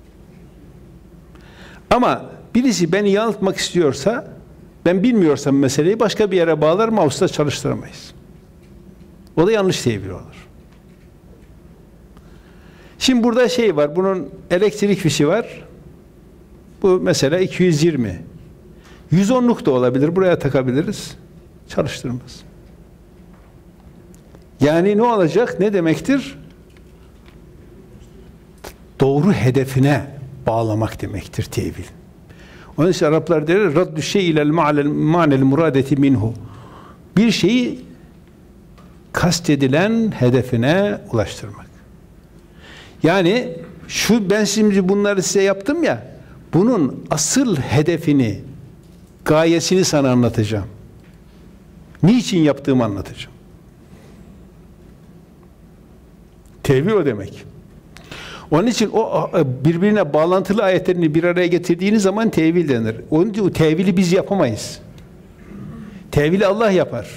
Ama birisi beni yanıltmak istiyorsa, ben bilmiyorsam meseleyi başka bir yere bağlar, mouse'da çalıştıramayız. O da yanlış tevil olur. Şimdi burada şey var, bunun elektrik fişi var. Bu mesela 220. 110'luk da olabilir, buraya takabiliriz. Çalıştırmaz. Yani ne olacak, ne demektir? Doğru hedefine bağlamak demektir tevil. Onun için Araplar der, raddü şey ilel ma'nel muradeti minhu. Bir şeyi kastedilen hedefine ulaştırmak. Yani ben şimdi bunları size yaptım ya, bunun asıl hedefini, gayesini sana anlatacağım. Niçin yaptığımı anlatacağım. Tevil o demek. Onun için o birbirine bağlantılı ayetlerini bir araya getirdiğiniz zaman tevil denir. Onun için o tevili biz yapamayız. Tevili Allah yapar.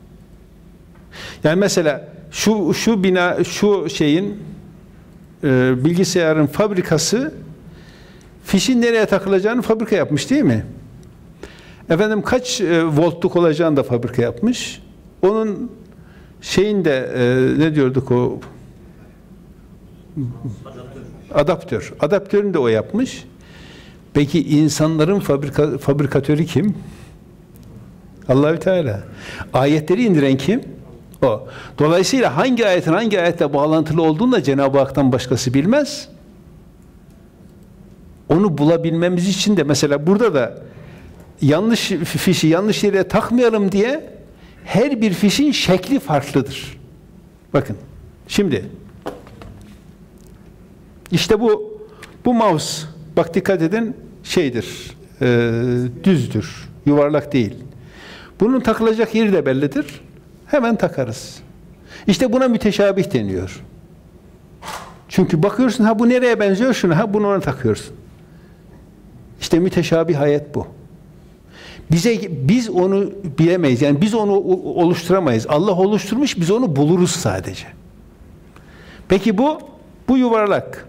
Yani mesela şu bina, şu şeyin bilgisayarın fabrikası fişin nereye takılacağını fabrika yapmış değil mi? Efendim kaç voltluk olacağını da fabrika yapmış. Onun şeyinde ne diyorduk o adaptör. Adaptörünü de o yapmış. Peki insanların fabrikatörü kim? Allah-u Teala. Ayetleri indiren kim? O. Dolayısıyla hangi ayetin hangi ayetle bağlantılı olduğunu da Cenab-ı Hak'tan başkası bilmez. Onu bulabilmemiz için de mesela burada da yanlış fişi yanlış yere takmayalım diye her bir fişin şekli farklıdır. Bakın. Şimdi işte bu mouse, bak dikkat edin, şeydir, düzdür, yuvarlak değil. Bunun takılacak yeri de bellidir. Hemen takarız. İşte buna müteşabih deniyor. Çünkü bakıyorsun, ha bu nereye benziyor, şuna, ha bunu ona takıyorsun. İşte müteşabih ayet bu. Biz onu bilemeyiz. Yani biz onu oluşturamayız. Allah oluşturmuş, biz onu buluruz sadece. Peki bu yuvarlak.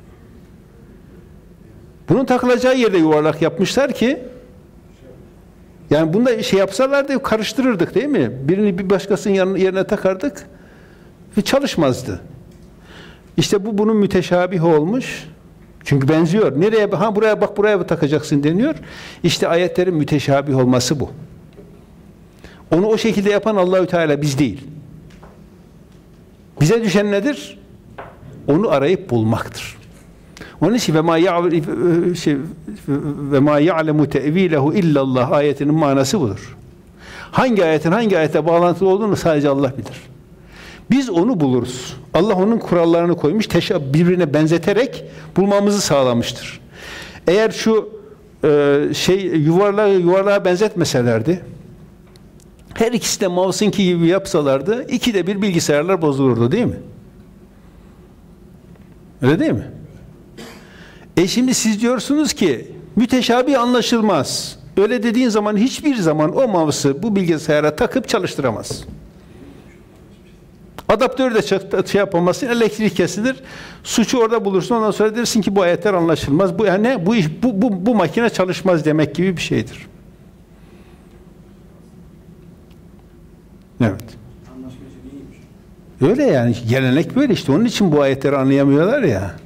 Bunun takılacağı yerde yuvarlak yapmışlar ki, yani bunda şey yapsalardı karıştırırdık değil mi? Birini bir başkasının yerine takardık ve çalışmazdı. İşte bunun müteşabih olmuş. Çünkü benziyor. Nereye? Ha buraya bak, buraya takacaksın deniyor. İşte ayetlerin müteşabih olması bu. Onu o şekilde yapan Allahü Teala, biz değil. Bize düşen nedir? Onu arayıp bulmaktır. Onun için ve ma ya'lemu te'vilehu illallah ayetinin manası budur. Hangi ayetin hangi ayete bağlantılı olduğunu sadece Allah bilir. Biz onu buluruz. Allah onun kurallarını koymuş, birbirine benzeterek bulmamızı sağlamıştır. Eğer şu yuvarlığa benzetmeselerdi, her ikisi de mouse'unki gibi yapsalardı, ikide bir bilgisayarlar bozulurdu değil mi? Öyle değil mi? Şimdi siz diyorsunuz ki müteşabih anlaşılmaz. Öyle dediğin zaman hiçbir zaman o mouse'u bu bilgisayara takıp çalıştıramaz. Adaptörü de şey yapamazsın, elektrik kesilir. Suçu orada bulursun, ondan sonra dersin ki bu ayetler anlaşılmaz. Bu yani bu makine çalışmaz demek gibi bir şeydir. Evet. Öyle yani, gelenek böyle işte. Onun için bu ayetleri anlayamıyorlar ya.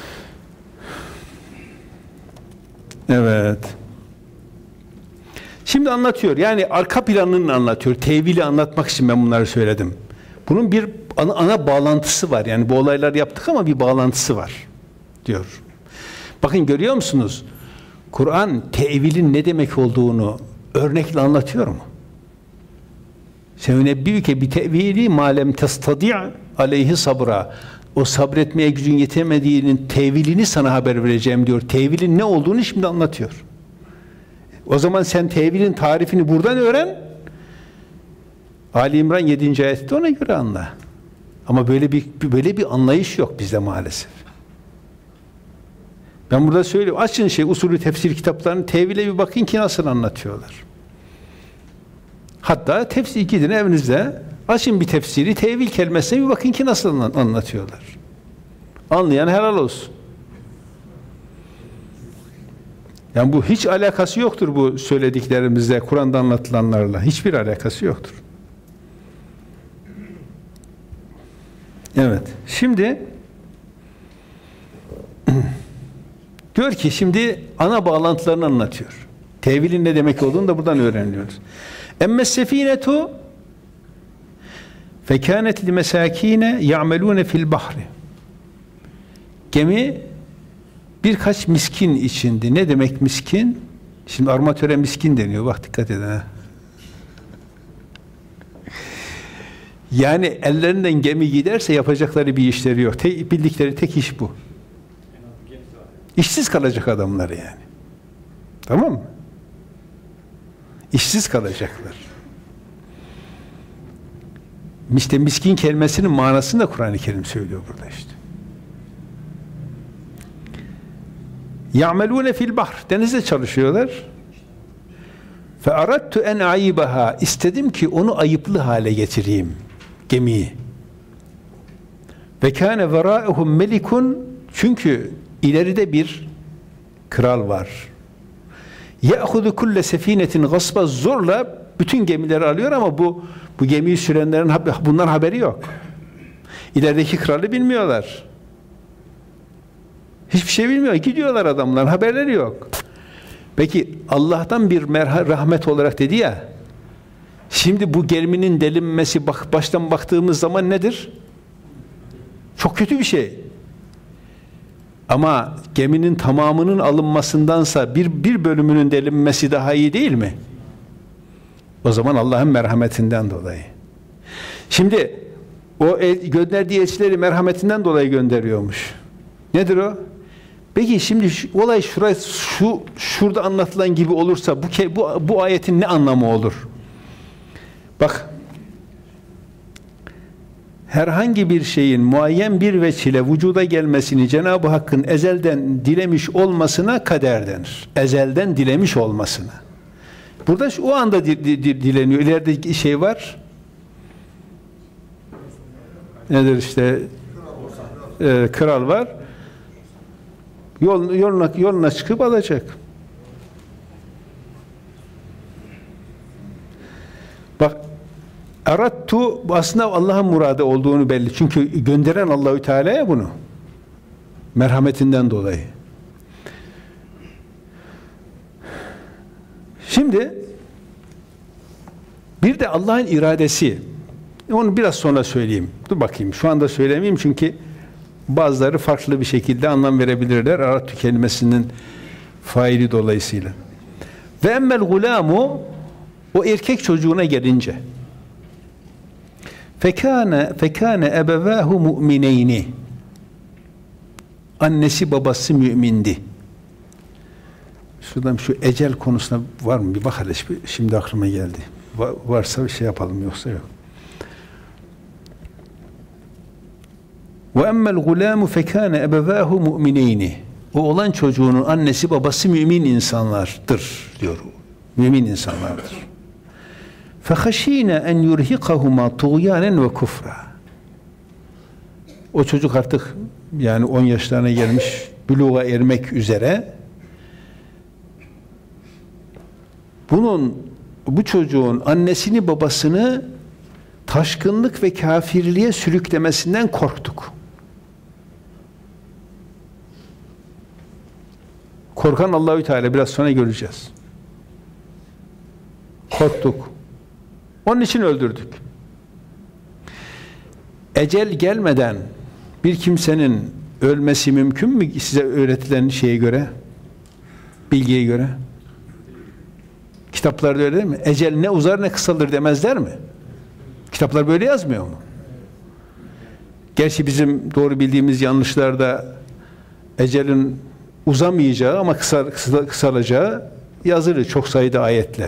Evet. Şimdi anlatıyor. Yani arka planını anlatıyor. Tevili anlatmak için ben bunları söyledim. Bunun bir ana bağlantısı var. Yani bu olaylar yaptık ama bir bağlantısı var diyor. Bakın görüyor musunuz? Kur'an tevilin ne demek olduğunu örnekle anlatıyor mu? Sevnebbüke bi tevili ma lem tastadi' aleyhi sabra. O sabretmeye gücün yetemediğinin tevilini sana haber vereceğim diyor. Tevilin ne olduğunu şimdi anlatıyor. O zaman sen tevilin tarifini buradan öğren. Ali İmran 7. ayette ona göre anla. Ama böyle bir anlayış yok bizde maalesef. Ben burada söylüyorum. Açın usulü tefsir kitaplarını tevile bir bakın ki nasıl anlatıyorlar. Hatta tefsir gidin evinizde açın bir tefsiri, tevil kelimesine bir bakın ki nasıl anlatıyorlar. Anlayan helal olsun. Yani bu hiç alakası yoktur bu söylediklerimizle, Kur'an'da anlatılanlarla. Hiçbir alakası yoktur. Evet. Şimdi diyor ki şimdi ana bağlantılarını anlatıyor. Tevilin ne demek olduğunu da buradan öğreniyoruz. Emme sefinetu fekânet li mesâkîne ya'melûne fil bahri. Gemi birkaç miskin içindi. Ne demek miskin? Şimdi armatöre miskin deniyor. Bak dikkat edin ha. Yani ellerinden gemi giderse yapacakları bir işleri yok. Bildikleri tek iş bu. İşsiz kalacak adamlar yani. Tamam mı? İşsiz kalacaklar. İşte miskin kelimesinin manasını da Kur'an-ı Kerim söylüyor burada işte. Ya'melûne fil bahr. Denizde çalışıyorlar. Fe aradtu en ayibaha. İstedim ki onu ayıplı hale getireyim. Gemiyi. Ve kâne verâehum melikun. Çünkü ileride bir kral var. Ya'hudu kulle sefinetin gasba, zorla bütün gemileri alıyor ama bu gemiyi sürenlerin bundan haberi yok. İlerideki kralı bilmiyorlar. Hiçbir şey bilmiyor. Gidiyorlar adamlar. Haberleri yok. Peki Allah'tan bir rahmet olarak dedi ya, şimdi bu geminin delinmesi baştan baktığımız zaman nedir? Çok kötü bir şey. Ama geminin tamamının alınmasındansa bir bölümünün delinmesi daha iyi değil mi? O zaman Allah'ın merhametinden dolayı. Şimdi o gönderdiği elçileri merhametinden dolayı gönderiyormuş. Nedir o? Peki şimdi olay şurada anlatılan gibi olursa bu ayetin ne anlamı olur? Bak, herhangi bir şeyin muayyen bir veçile vücuda gelmesini Cenab-ı Hakk'ın ezelden dilemiş olmasına kader denir. Ezelden dilemiş olmasına. Burada o anda dileniyor. İleride şey var. Nedir işte? Kral var. Yoluna çıkıp alacak. Bak, arattu aslında Allah'ın muradı olduğunu belli. Çünkü gönderen Allahü Teala'ya bunu. Merhametinden dolayı. Şimdi bir de Allah'ın iradesi. Onu biraz sonra söyleyeyim. Dur bakayım. Şu anda söylemeyeyim çünkü bazıları farklı bir şekilde anlam verebilirler. Arattu kelimesinin faili dolayısıyla. Ve emmel gulamu, o erkek çocuğuna gelince, fekâne ebevâhu mu'mineyni, annesi babası mümindi. Şuradan şu ecel konusuna var mı? Bir bak hele, şimdi aklıma geldi. Varsa bir şey yapalım, yoksa yok. Ve emmel gulâmu fekâne ebevâhu mu'mineyni. O olan çocuğunun annesi babası mümin insanlardır diyor. Mümin insanlardır. فَخَش۪ينَ اَنْ يُرْهِقَهُمَا طُغْيَانًا وَكُفْرًا. O çocuk artık yani 10 yaşlarına gelmiş, büluğa ermek üzere. Bu çocuğun annesini babasını taşkınlık ve kafirliğe sürüklemesinden korktuk. Korkan Allahü Teala, biraz sonra göreceğiz. Korktuk. Onun için öldürdük. Ecel gelmeden bir kimsenin ölmesi mümkün mü size öğretilen şeye göre? Bilgiye göre? Kitaplarda öyle değil mi? Ecel ne uzar ne kısalır demezler mi? Kitaplar böyle yazmıyor mu? Gerçi bizim doğru bildiğimiz yanlışlarda ecelin uzamayacağı ama kısalacağı yazılı çok sayıda ayetle.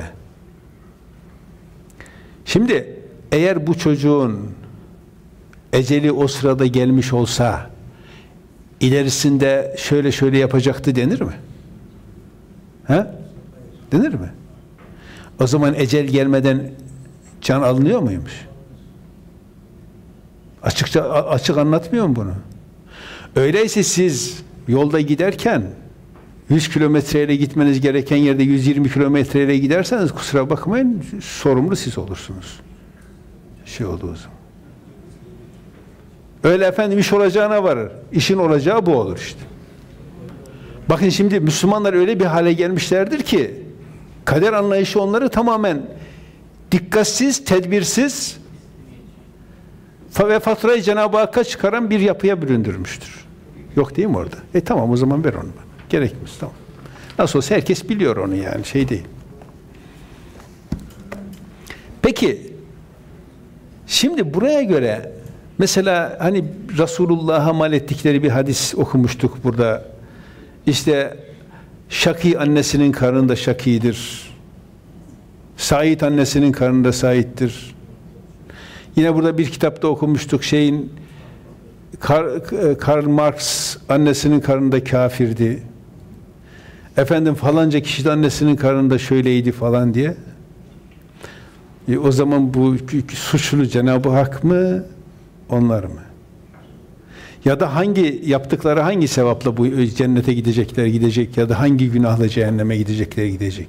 Şimdi eğer bu çocuğun eceli o sırada gelmiş olsa ilerisinde şöyle şöyle yapacaktı denir mi? He? Denir mi? O zaman ecel gelmeden can alınıyor muymuş? Açık anlatmıyor mu bunu? Öyleyse siz yolda giderken 100 kilometreyle gitmeniz gereken yerde 120 kilometreyle giderseniz kusura bakmayın sorumlu siz olursunuz. Şey olduğu zaman. Öyle efendim iş olacağına varır. İşin olacağı bu olur işte. Bakın şimdi Müslümanlar öyle bir hale gelmişlerdir ki kader anlayışı onları tamamen dikkatsiz, tedbirsiz ve faturayı Cenab-ı Hakk'a çıkaran bir yapıya büründürmüştür. Yok değil mi orada? Tamam o zaman ver onu bana. Gerekmez tamam. Nasıl olsa herkes biliyor onu yani şey değil. Peki şimdi buraya göre mesela hani Resulullah'a mal ettikleri bir hadis okumuştuk burada. İşte Şakî annesinin karnında Şakî'dir. Said annesinin karnında Said'dir. Yine burada bir kitapta okumuştuk Karl Marx annesinin karnında kafirdi. Efendim falanca kişi de annesinin karnında şöyleydi falan diye. O zaman bu suçlu Cenab-ı Hak mı? Onlar mı? Ya da yaptıkları hangi sevapla bu cennete gidecek ya da hangi günahla cehenneme gidecek?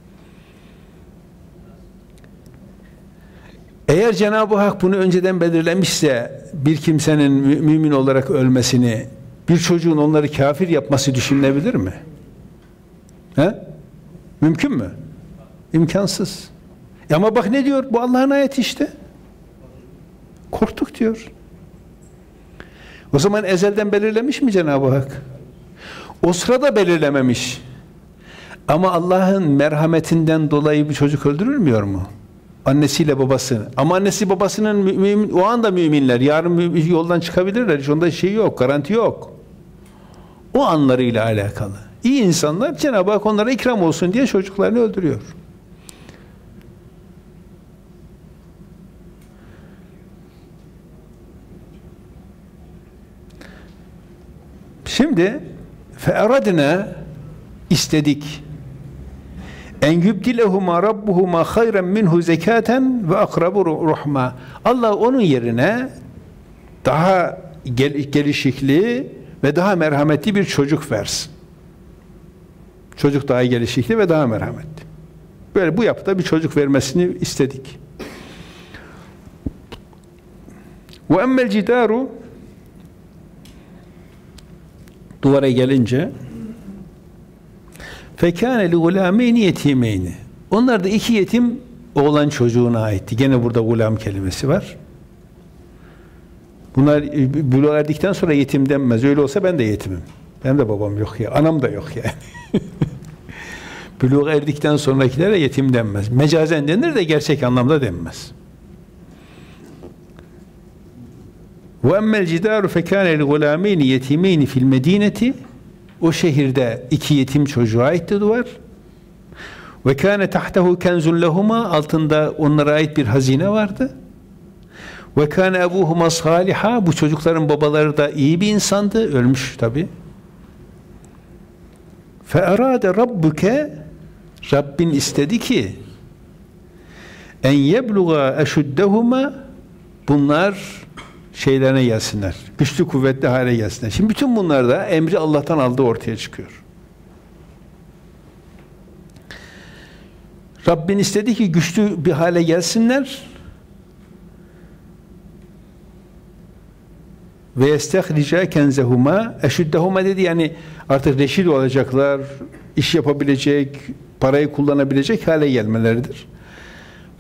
Eğer Cenab-ı Hak bunu önceden belirlemişse bir kimsenin mümin olarak ölmesini, bir çocuğun onları kafir yapması düşünülebilir mi? He? Mümkün mü? İmkansız. Ama bak ne diyor? Bu Allah'ın ayeti işte. Korktuk diyor. O zaman ezelden belirlemiş mi Cenab-ı Hak? O sırada belirlememiş. Ama Allah'ın merhametinden dolayı bir çocuk öldürülmüyor mu? Annesiyle babası. Ama annesi babasının mümin, o anda müminler. Yarın yoldan çıkabilirler. Hiç onda şey yok. Garanti yok. O anlarıyla alakalı. İyi insanlar Cenab-ı Hak onlara ikram olsun diye çocuklarını öldürüyor. Şimdi fe'eradna istedik en yubdilehuma rabbuhuma hayran minhu zekaten ve akrabu ruhma. Allah onun yerine daha gelişikli ve daha merhametli bir çocuk versin. Çocuk daha gelişikli ve daha merhametli. Böyle bu yapıda bir çocuk vermesini istedik. Ve emmel cidaru duvara gelince fekâne li gulâmeyni yetimeyni. Onlar da iki yetim oğlan çocuğuna aitti. Gene burada gulam kelimesi var. Bunlar buluğa erdikten sonra yetim denmez. Öyle olsa ben de yetimim. Benim de babam yok ya. Anam da yok yani. Buluğa erdikten sonrakilere yetim denmez. Mecazen denir de gerçek anlamda denmez. Ve emmel cidaru fekâne li gulâmeyni yetimeyni fil medîneti. O şehirde iki yetim çocuğa aitti duvar. Ve kâne tahtehu kenzun lehuma, altında onlara ait bir hazine vardı. Ve kâne ebuhuma sâliha, bu çocukların babaları da iyi bir insandı, ölmüş tabi. Fe erâde rabbuke, Rabbin istedi ki en yebluğa eşuddehuma, bunlar şeylerine gelsinler. Güçlü kuvvetli hale gelsinler. Şimdi bütün bunlar da emri Allah'tan aldığı ortaya çıkıyor. Rabbin istedi ki güçlü bir hale gelsinler ve yestehrica kenzehuma, eşuddehuma dedi yani artık reşit olacaklar, iş yapabilecek, parayı kullanabilecek hale gelmeleridir.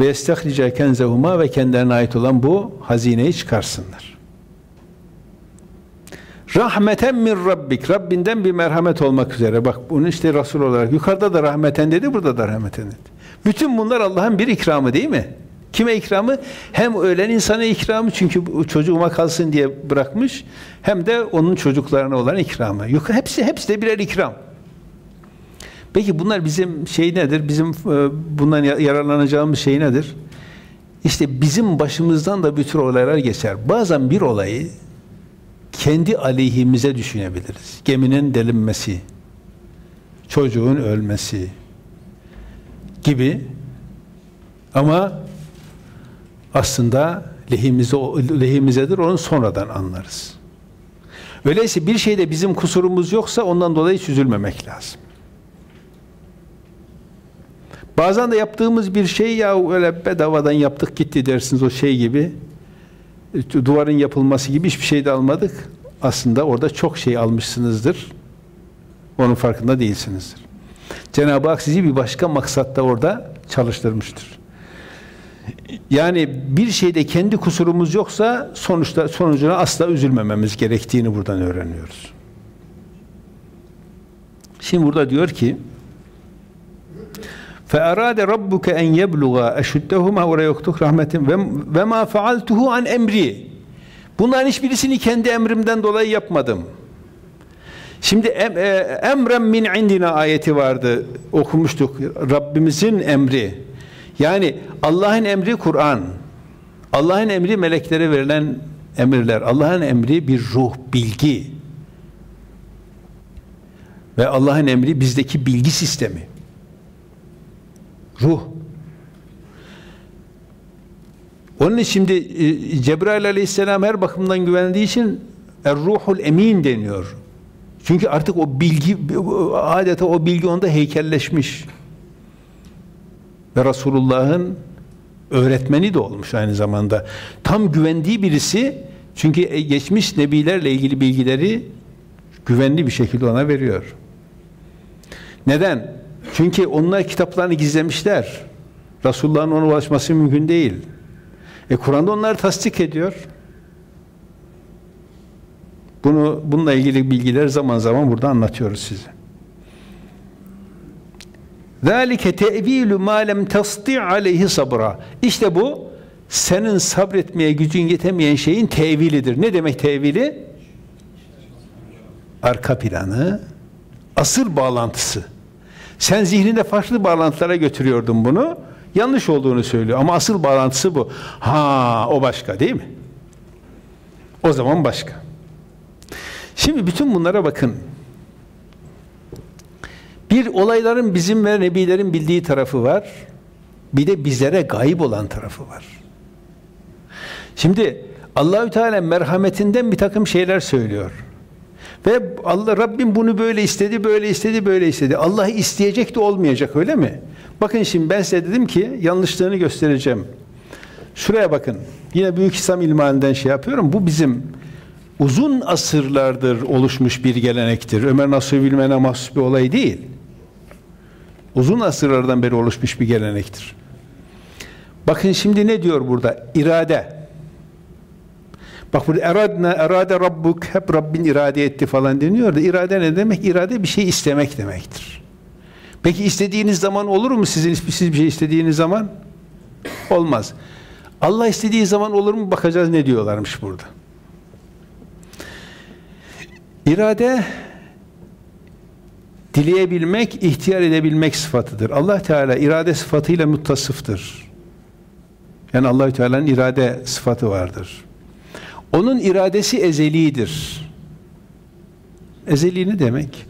ve yestahrica kenzehuma ve kendilerine ait olan bu hazineyi çıkarsınlar. Rahmeten min rabbik, Rabbinden bir merhamet olmak üzere. Bak bunu işte Resul olarak yukarıda da rahmeten dedi, burada da rahmeten dedi. Bütün bunlar Allah'ın bir ikramı değil mi? Kime ikramı? Hem ölen insana ikramı, çünkü çocuğuma kalsın diye bırakmış, hem de onun çocuklarına olan ikramı. Hepsi de birer ikram. Peki bunlar bizim şey nedir? Bizim bundan yararlanacağımız şey nedir? İşte bizim başımızdan da bir tür olaylar geçer. Bazen bir olayı kendi aleyhimize düşünebiliriz. Geminin delinmesi, çocuğun ölmesi gibi, ama aslında lehimizedir, onu sonradan anlarız. Öyleyse bir şeyde bizim kusurumuz yoksa ondan dolayı hiç üzülmemek lazım. Bazen de yaptığımız bir şey, ya öyle bedavadan yaptık gitti dersiniz, o şey gibi, duvarın yapılması gibi hiçbir şey de almadık. Aslında orada çok şey almışsınızdır. Onun farkında değilsinizdir. Cenab-ı Hak sizi bir başka maksatta orada çalıştırmıştır. Yani bir şeyde kendi kusurumuz yoksa sonucuna asla üzülmememiz gerektiğini buradan öğreniyoruz. Şimdi burada diyor ki فَاَرَادَ رَبُّكَ اَنْ يَبْلُغَا اَشُدَّهُمَا وَرَيُقْتُكْ رَحْمَةٍ وَمَا فَعَلْتُهُ عَنْ اَمْرِي. Bunların hiçbirisini kendi emrimden dolayı yapmadım. Şimdi emren min indina ayeti vardı, okumuştuk. Rabbimizin emri. Yani Allah'ın emri Kur'an. Allah'ın emri meleklere verilen emirler. Allah'ın emri bir ruh, bilgi. Ve Allah'ın emri bizdeki bilgi sistemi. Ruh. Onun için şimdi Cebrail aleyhisselam her bakımdan güvendiği için er-ruhul emin deniyor. Çünkü artık o bilgi, adeta o bilgi onda heykelleşmiş. Ve Resulullah'ın öğretmeni de olmuş aynı zamanda. Tam güvendiği birisi, çünkü geçmiş nebilerle ilgili bilgileri güvenli bir şekilde ona veriyor. Neden? Çünkü onlar kitaplarını gizlemişler. Resulullah'ın ona ulaşması mümkün değil. Kur'an'da onları tasdik ediyor. Bununla ilgili bilgiler zaman zaman burada anlatıyoruz size. ذَٰلِكَ تَعْو۪يلُ مَا لَمْ تَسْطِعْ عَلَيْهِ صَبْرًا. İşte bu, senin sabretmeye gücün yetemeyen şeyin tevilidir. Ne demek tevili? Arka planı, asıl bağlantısı. Sen zihninde farklı bağlantılara götürüyordun bunu, yanlış olduğunu söylüyor. Ama asıl bağlantısı bu. Ha, o başka değil mi? O zaman başka. Şimdi bütün bunlara bakın. Bir, olayların bizim ve nebilerin bildiği tarafı var. Bir de bizlere gayip olan tarafı var. Şimdi Allahü Teala merhametinden bir takım şeyler söylüyor. Ve Allah, Rabbim bunu böyle istedi, böyle istedi, böyle istedi. Allah isteyecek de olmayacak, öyle mi? Bakın şimdi ben size dedim ki yanlışlığını göstereceğim. Şuraya bakın. Yine Büyük İslam İlmihali'nden şey yapıyorum. Bu bizim uzun asırlardır oluşmuş bir gelenektir. Ömer Nasuhi Bilmen'e mahsus bir olay değil. Uzun asırlardan beri oluşmuş bir gelenektir. Bakın şimdi ne diyor burada? İrade. Bak burada erade rabbuk, hep Rabbin irade etti falan deniyor da irade ne demek? İrade bir şey istemek demektir. Peki istediğiniz zaman olur mu siz bir şey istediğiniz zaman? Olmaz. Allah istediği zaman olur mu? Bakacağız ne diyorlarmış burada. İrade dileyebilmek, ihtiyar edebilmek sıfatıdır. Allah Teala irade sıfatıyla muttasıftır. Yani Allah Teala'nın irade sıfatı vardır. Onun iradesi ezelidir. Ezeli ne demek?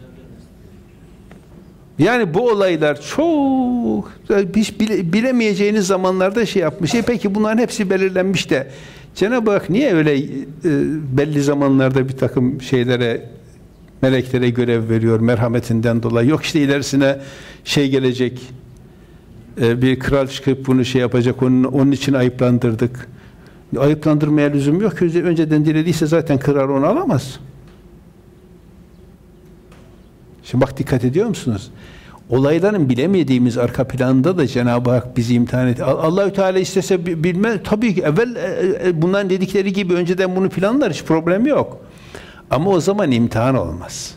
Yani bu olaylar çok hiç bilemeyeceğiniz zamanlarda şey yapmış. Peki bunların hepsi belirlenmiş de Cenab-ı Hak niye öyle belli zamanlarda bir takım şeylere, meleklere görev veriyor merhametinden dolayı? Yok işte ilerisine şey gelecek, bir kral çıkıp bunu şey yapacak, onun için ayıplandırdık. Ayıplandırmaya lüzum yok. Önceden dilediyse zaten kral onu alamaz. Şimdi bak, dikkat ediyor musunuz? olayların bilemediğimiz arka planda da Cenab-ı Hak bizi imtihan etti. Allahü Teala istese bilmez. Tabii ki evvel bunların dedikleri gibi önceden bunu planlar, hiç problem yok. Ama o zaman imtihan olmaz.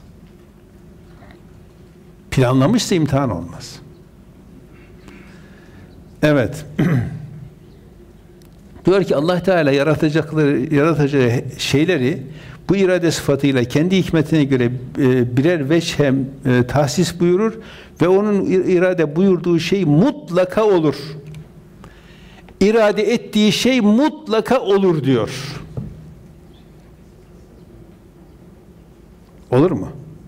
Planlamışsa imtihan olmaz. Evet. Diyor ki Allah Teala yaratacağı şeyleri bu irade sıfatıyla kendi hikmetine göre birer veçhem tahsis buyurur ve onun irade buyurduğu şey mutlaka olur. İrade ettiği şey mutlaka olur diyor. Olur mu?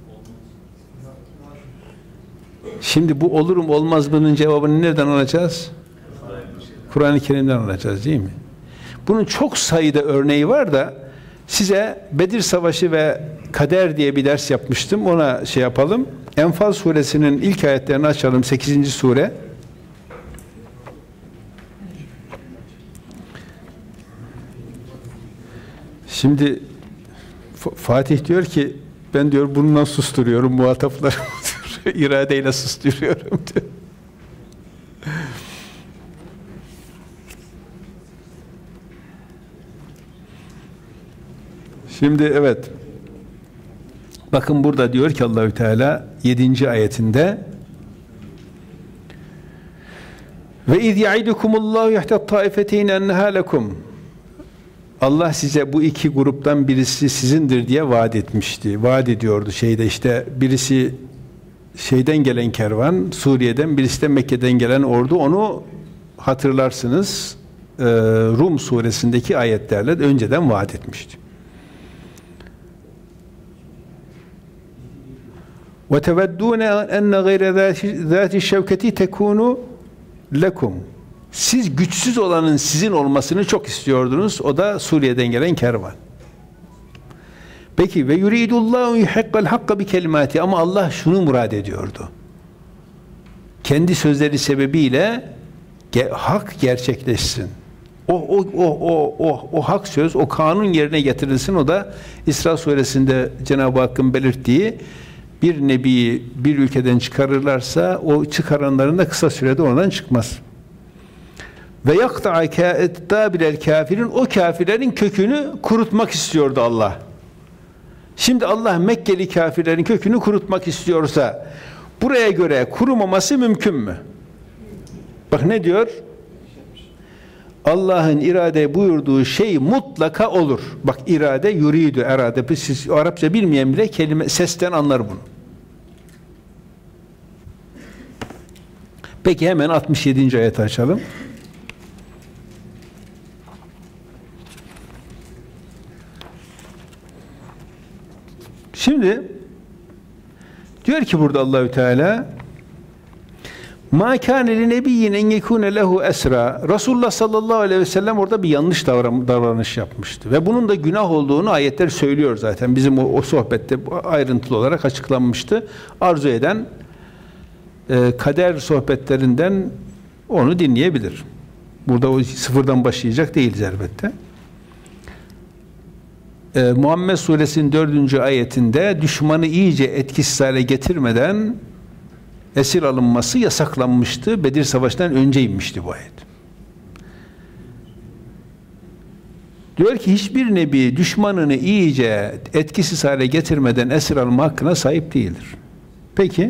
Şimdi bu olur mu olmaz mı'nın cevabını nereden alacağız? Kur'an-ı Kerim'den alacağız değil mi? Bunun çok sayıda örneği var da size Bedir Savaşı ve Kader diye bir ders yapmıştım. Ona şey yapalım. Enfal suresinin ilk ayetlerini açalım. 8. sure. Şimdi Fatih diyor ki ben diyor bununla susturuyorum muhatapları iradeyle susturuyorum diyor. Şimdi evet. Bakın burada diyor ki Allahü Teala 7. ayetinde ve iz ya'idukumullahu ihta taifeteyn enha lekum. Allah size bu iki gruptan birisi sizindir diye vaat etmişti. Vaat ediyordu şeyde işte birisi şeyden gelen kervan, Suriye'den, birisi de Mekke'den gelen ordu. Onu hatırlarsınız Rum suresindeki ayetlerle önceden vaat etmişti. وَتَوَدُّونَ اَنَّ غَيْرَ ذَاتِ الشَّوْكَةِ تَكُونُ لَكُمْ. Siz güçsüz olanın sizin olmasını çok istiyordunuz. O da Suriye'den gelen kervan. Peki ve yuridullahu yuhiqqal hakka bi kelimati, ama Allah şunu murad ediyordu. Kendi sözleri sebebiyle hak gerçekleşsin. O hak söz, o kanun yerine getirilsin. O da İsra suresinde Cenab-ı Hakk'ın belirttiği bir nebiyi bir ülkeden çıkarırlarsa o çıkaranların da kısa sürede oradan çıkmaz. Ve yakta'a dabilel kafirin, o kafirlerin kökünü kurutmak istiyordu Allah. Şimdi Allah Mekkeli kafirlerin kökünü kurutmak istiyorsa buraya göre kurumaması mümkün mü? Bak ne diyor? Allah'ın irade buyurduğu şey mutlaka olur. Bak irade, yuridu, erade. Siz Arapça bilmeyen bile kelime sesten anlar bunu. Peki hemen 67. ayeti açalım. Şimdi diyor ki burada Allahü Teala مَا كَانَ لِنَبِيِّنْ اَنْ يَكُونَ لَهُ esra. Resulullah sallallahu aleyhi ve sellem orada bir yanlış davranış yapmıştı. Ve bunun da günah olduğunu ayetler söylüyor zaten. Bizim o sohbette ayrıntılı olarak açıklanmıştı. Arzu eden kader sohbetlerinden onu dinleyebilir. Burada o sıfırdan başlayacak değiliz elbette. Muhammed Suresinin 4. ayetinde düşmanı iyice etkisiz hale getirmeden esir alınması yasaklanmıştı. Bedir Savaşı'ndan önce inmişti bu ayet. Diyor ki hiçbir nebi düşmanını iyice etkisiz hale getirmeden esir alma hakkına sahip değildir. Peki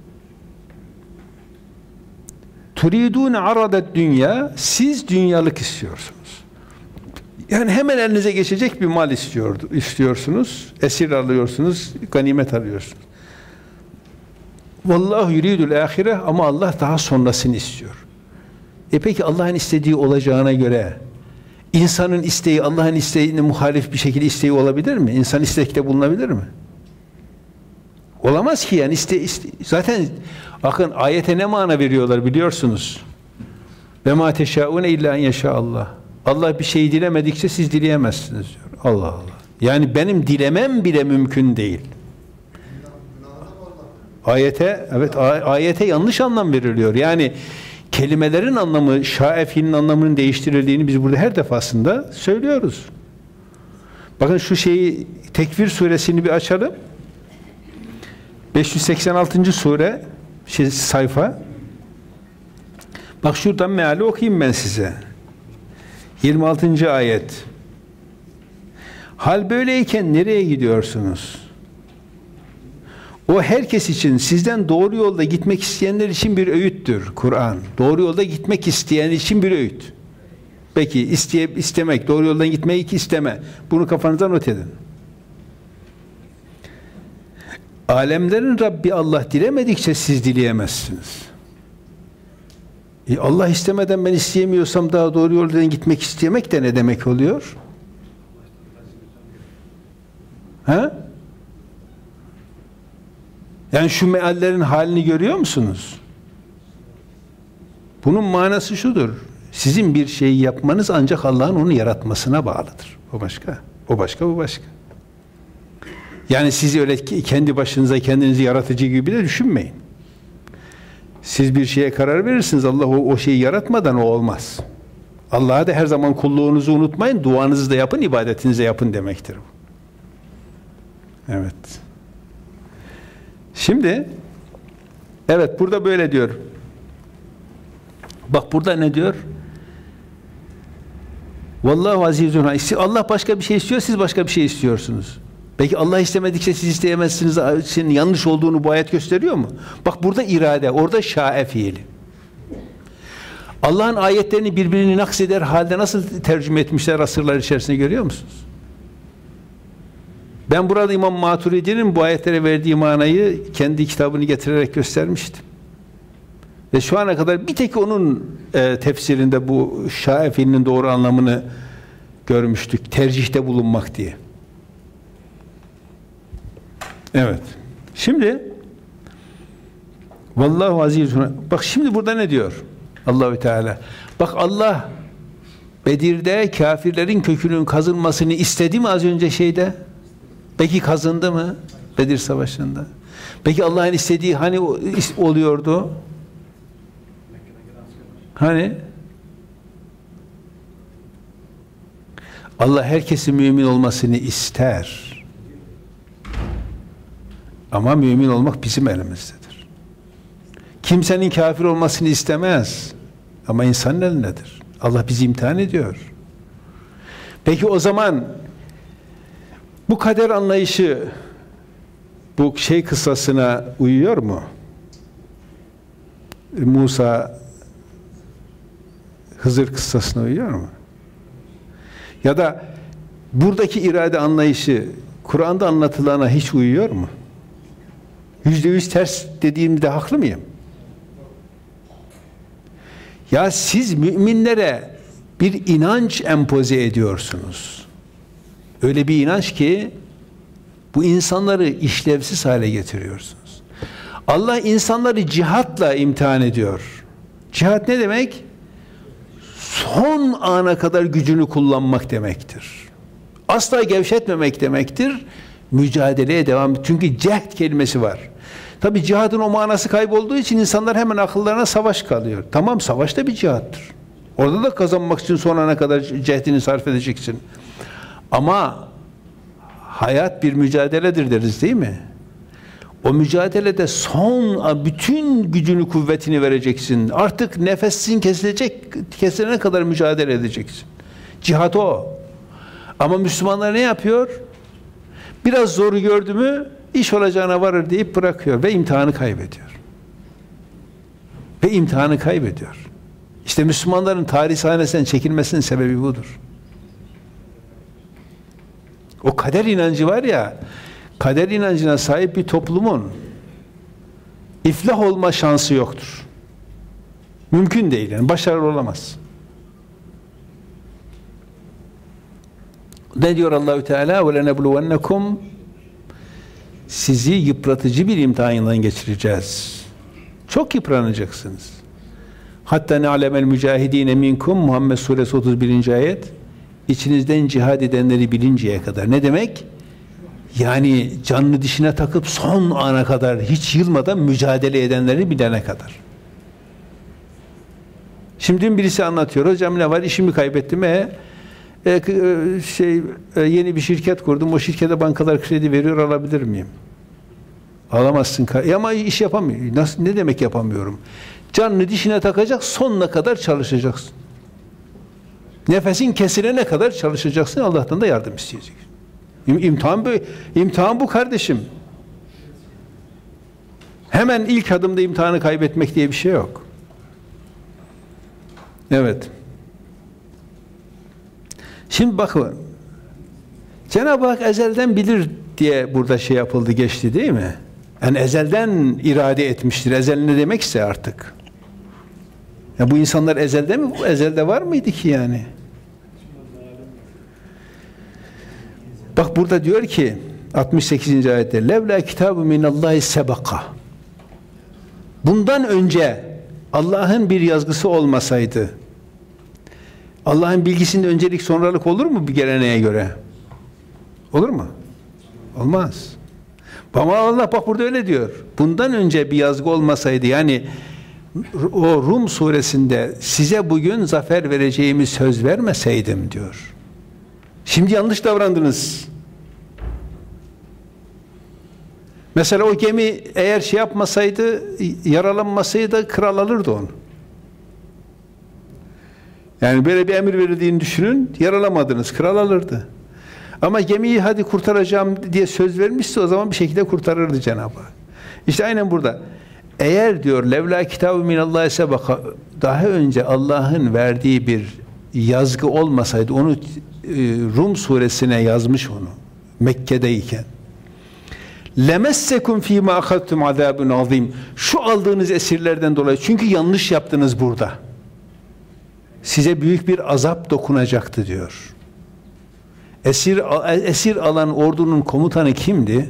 turidun aradet dünya, siz dünyalık istiyorsunuz. Yani hemen elinize geçecek bir mal istiyorsunuz. Esir alıyorsunuz, ganimet alıyorsunuz. Vallahu yuridul ahire, ama Allah daha sonrasını istiyor. Peki Allah'ın istediği olacağına göre insanın isteği Allah'ın isteğine muhalif bir şekilde isteği olabilir mi? İnsan istekte bulunabilir mi? Olamaz ki yani zaten bakın ayete ne mana veriyorlar biliyorsunuz. Ve ma teşaune illa en yeşâallah. Allah bir şeyi dilemedikçe siz dileyemezsiniz diyor. Allah Allah. Yani benim dilemem bile mümkün değil. Ayete yanlış anlam veriliyor. Yani kelimelerin anlamı, şaefinin anlamının değiştirildiğini biz burada her defasında söylüyoruz. Bakın şu şeyi, Tekvir suresini bir açalım. 586. sure sayfa. Bak şuradan meali okuyayım ben size. 26. ayet. Hal böyleyken nereye gidiyorsunuz? O herkes için, sizden doğru yolda gitmek isteyenler için bir öğüttür Kur'an. Doğru yolda gitmek isteyen için bir öğüt. Peki istemek, doğru yoldan gitmeyi isteme. Bunu kafanıza not edin. Alemlerin Rabbi Allah dilemedikçe siz dileyemezsiniz. Allah istemeden ben isteyemiyorsam daha doğru yoldan gitmek istemek de ne demek oluyor? Ha? Yani şu meallerin halini görüyor musunuz? Bunun manası şudur. Sizin bir şeyi yapmanız ancak Allah'ın onu yaratmasına bağlıdır. O başka. O başka, bu başka. Yani siz öyle kendi başınıza kendinizi yaratıcı gibi de düşünmeyin. Siz bir şeye karar verirsiniz. Allah o şeyi yaratmadan o olmaz. Allah'a da her zaman kulluğunuzu unutmayın. Duanızı da yapın, ibadetinizi de yapın demektir bu. Evet. Şimdi evet burada böyle diyor. Bak burada ne diyor? Vallahu azizun. Allah başka bir şey istiyor, siz başka bir şey istiyorsunuz. Peki Allah istemedikçe siz isteyemezsiniz. Senin yanlış olduğunu bu ayet gösteriyor mu? Bak burada irade, orada şa'e fiili. Allah'ın ayetlerini birbirini nakseder halde nasıl tercüme etmişler asırlar içerisinde görüyor musunuz? Ben burada İmam Maturidi'nin bu ayetlere verdiği manayı kendi kitabını getirerek göstermiştim. Ve şu ana kadar bir tek onun tefsirinde bu şa'e fiilinin doğru anlamını görmüştük. Tercihte bulunmak diye. Evet. Şimdi Vallahu azizun. Bak şimdi burada ne diyor Allahü Teala? Bak Allah Bedir'de kafirlerin kökünün kazınmasını istedi mi az önce şeyde? Peki kazındı mı Bedir Savaşı'nda? Peki Allah'ın istediği hani oluyordu? Hani? Allah herkesin mümin olmasını ister. Ama mümin olmak bizim elimizdedir. Kimsenin kafir olmasını istemez. Ama insanın elindedir. Allah bizi imtihan ediyor. Peki o zaman bu kader anlayışı bu şey kıssasına uyuyor mu? Musa Hızır kıssasına uyuyor mu? Ya da buradaki irade anlayışı Kur'an'da anlatılana hiç uyuyor mu? %100 ters dediğimde haklı mıyım? Ya siz müminlere bir inanç empoze ediyorsunuz. Öyle bir inanç ki bu insanları işlevsiz hale getiriyorsunuz. Allah insanları cihatla imtihan ediyor. Cihat ne demek? Son ana kadar gücünü kullanmak demektir. Asla gevşetmemek demektir. Mücadeleye devam. Çünkü cehd kelimesi var. Tabi cihadın o manası kaybolduğu için insanlar hemen akıllarına savaş kalıyor. Tamam, savaş da bir cihattır. Orada da kazanmak için son ana kadar cehdini sarf edeceksin. Ama hayat bir mücadeledir deriz değil mi? O mücadelede son bütün gücünü, kuvvetini vereceksin. Artık nefesin kesilene kadar mücadele edeceksin. Cihat o. Ama Müslümanlar ne yapıyor? Biraz zoru gördü mü iş olacağına varır deyip bırakıyor ve imtihanı kaybediyor. Ve imtihanı kaybediyor. İşte Müslümanların tarih sahnesinden çekilmesinin sebebi budur. O kader inancı var ya, kader inancına sahip bir toplumun iflah olma şansı yoktur. Mümkün değil yani, başarılı olamaz. Ne diyor Allahü Teala? Ve lenebluvennekum, sizi yıpratıcı bir imtihandan geçireceğiz. Çok yıpranacaksınız. Hatta ne'alemel mücahidine minkum, Muhammed Suresi 31. ayet, içinizden cihad edenleri bilinceye kadar. Ne demek? Yani canını dişine takıp son ana kadar hiç yılmadan mücadele edenleri bilene kadar. Şimdi birisi anlatıyor. Hocam ne var? İşimi kaybettim. Yeni bir şirket kurdum. O şirkete bankalar kredi veriyor, alabilir miyim? Alamazsın. Ama iş yapamıyor. Nasıl, ne demek yapamıyorum? Canını dişine takacak, sonuna kadar çalışacaksın. Nefesin kesilene kadar çalışacaksın. Allah'tan da yardım isteyeceksin. İmtihan bu. İmtihan bu kardeşim. Hemen ilk adımda imtihanı kaybetmek diye bir şey yok. Evet. Şimdi bakın. Cenab-ı Hak ezelden bilir diye burada şey yapıldı, geçti değil mi? Yani ezelden irade etmiştir. Ezel ne demekse artık. Ya bu insanlar ezelde mi? Bu ezelde var mıydı ki yani? Bak burada diyor ki 68. ayette levla kitabu minallahi sebaka. Bundan önce Allah'ın bir yazgısı olmasaydı, Allah'ın bilgisinde öncelik sonralık olur mu bir geleneğe göre? Olur mu? Olmaz. Ama Allah bak burada öyle diyor. Bundan önce bir yazgı olmasaydı, yani o Rum suresinde size bugün zafer vereceğimi söz vermeseydim diyor. Şimdi yanlış davrandınız. Mesela o gemi eğer şey yapmasaydı, yaralanmasaydı kral alırdı onu. Yani böyle bir emir verildiğini düşünün, yaralamadınız, kral alırdı. Ama gemiyi hadi kurtaracağım diye söz vermişse o zaman bir şekilde kurtarırdı Cenab-ı Hak. İşte aynen burada. Eğer diyor levla kitabu minallahi sebaka, daha önce Allah'ın verdiği bir yazgı olmasaydı, onu Rum suresine yazmış onu Mekke'deyken. Lemessekum fîmâ ahadtum azâbun azîm. Şu aldığınız esirlerden dolayı, çünkü yanlış yaptınız burada. Size büyük bir azap dokunacaktı diyor. Esir alan ordunun komutanı kimdi?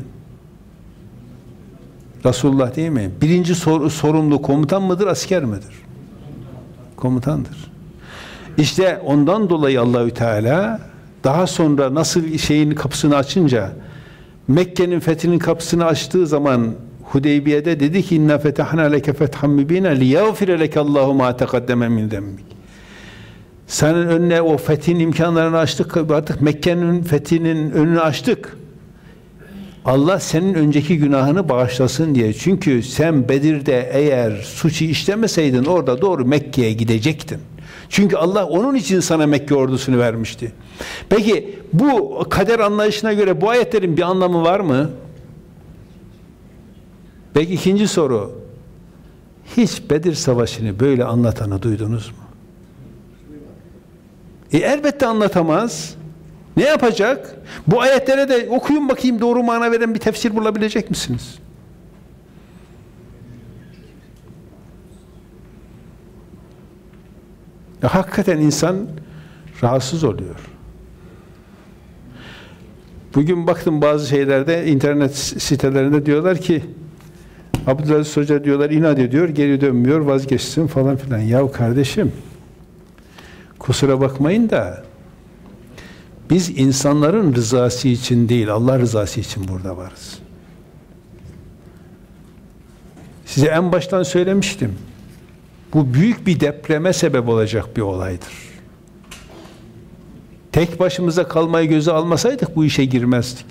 Resulullah değil mi? Birinci sorumlu komutan mıdır, asker midir? Komutandır. İşte ondan dolayı Allahü Teala daha sonra nasıl şeyin kapısını açınca, Mekke'nin fethinin kapısını açtığı zaman Hudeybiye'de dedi ki inna fetahna leke fethan mübina liyaghfire lekallahu ma taqaddeme min zembik. Senin önüne o fethin imkanlarını açtık, artık Mekke'nin fethinin önünü açtık. Allah senin önceki günahını bağışlasın diye. Çünkü sen Bedir'de eğer suçu işlemeseydin orada doğru Mekke'ye gidecektin. Çünkü Allah onun için sana Mekke ordusunu vermişti. Peki bu kader anlayışına göre bu ayetlerin bir anlamı var mı? Peki ikinci soru. Hiç Bedir Savaşı'nı böyle anlatanı duydunuz mu? Elbette anlatamaz. Ne yapacak? Bu ayetlere de okuyun bakayım, doğru mana veren bir tefsir bulabilecek misiniz? Ya, hakikaten insan rahatsız oluyor. Bugün baktım bazı şeylerde, internet sitelerinde diyorlar ki Abdülaziz Hoca diyorlar inat ediyor, geri dönmüyor, vazgeçsin falan filan. Ya kardeşim, kusura bakmayın da biz insanların rızası için değil, Allah rızası için burada varız. Size en baştan söylemiştim. Bu büyük bir depreme sebep olacak bir olaydır. Tek başımıza kalmayı göze almasaydık bu işe girmezdik.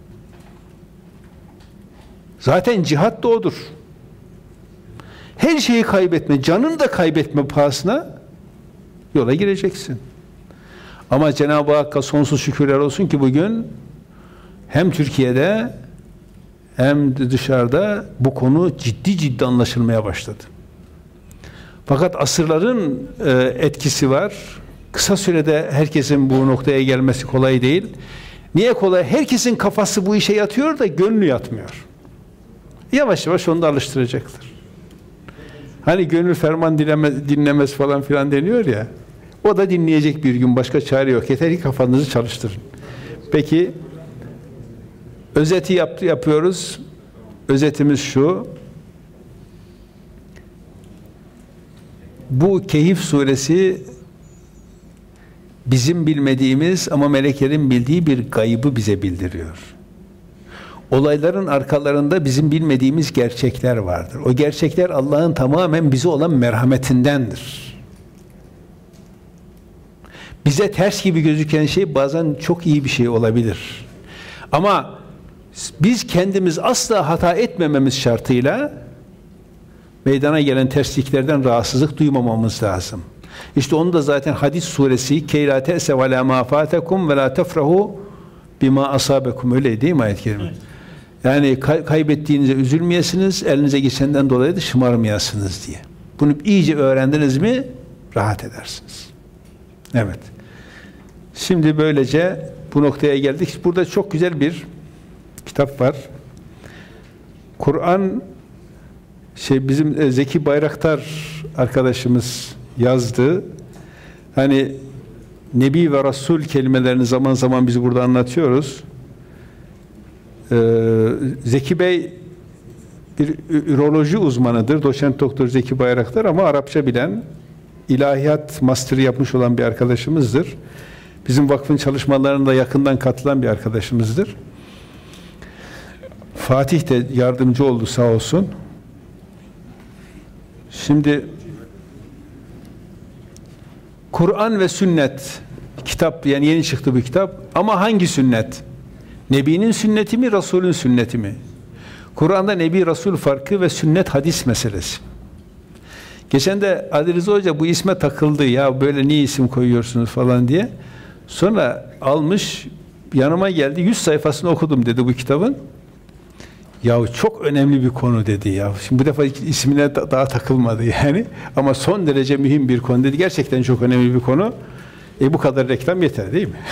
Zaten cihat da odur. Her şeyi kaybetme, canını da kaybetme pahasına yola gireceksin. Ama Cenab-ı Hakk'a sonsuz şükürler olsun ki bugün hem Türkiye'de hem de dışarıda bu konu ciddi anlaşılmaya başladı. Fakat asırların etkisi var. Kısa sürede herkesin bu noktaya gelmesi kolay değil. Niye kolay? Herkesin kafası bu işe yatıyor da gönlü yatmıyor. Yavaş yavaş onu da alıştıracaktır. Hani gönül ferman dinlemez falan filan deniyor ya. O da dinleyecek bir gün, başka çare yok. Yeter ki kafanızı çalıştırın. Peki özeti yapıyoruz. Özetimiz şu. Bu Kehf suresi bizim bilmediğimiz ama meleklerin bildiği bir gaybı bize bildiriyor. Olayların arkalarında bizim bilmediğimiz gerçekler vardır. O gerçekler Allah'ın tamamen bize olan merhametindendir. Bize ters gibi gözüken şey bazen çok iyi bir şey olabilir. Ama Biz kendimiz asla hata etmememiz şartıyla meydana gelen tersliklerden rahatsızlık duymamamız lazım. İşte onu da zaten Hadid suresi "Keyla te'se ve la ma fatekum ve la tefrahu bima asabekum" öyle değil mi ayet-i kerime? Yani kaybettiğinize üzülmeyesiniz, elinize geçenden dolayı da şımarmayasınız diye. Bunu iyice öğrendiniz mi rahat edersiniz. Evet. Şimdi böylece bu noktaya geldik. Burada çok güzel bir kitap var. Kur'an bizim Zeki Bayraktar arkadaşımız yazdı. Hani Nebi ve Resul kelimelerini zaman zaman biz burada anlatıyoruz. Zeki Bey bir üroloji uzmanıdır. Doçent doktor Zeki Bayraktar ama Arapça bilen, ilahiyat master'ı yapmış olan bir arkadaşımızdır. Bizim vakfın çalışmalarında yakından katılan bir arkadaşımızdır. Fatih de yardımcı oldu sağ olsun. Şimdi Kur'an ve sünnet kitap, yani yeni çıktı bu kitap, ama hangi sünnet? Nebi'nin sünneti mi, Resul'ün sünneti mi? Kur'an'da Nebi Resul farkı ve sünnet hadis meselesi. Geçen de Ali Rıza Hoca bu isme takıldı, ya böyle niye isim koyuyorsunuz falan diye. Sonra almış yanıma geldi, 100 sayfasını okudum dedi bu kitabın. Ya çok önemli bir konu dedi ya. Şimdi bu defa ismine daha takılmadı yani. Ama son derece mühim bir konu dedi. Gerçekten çok önemli bir konu. Bu kadar reklam yeter değil mi?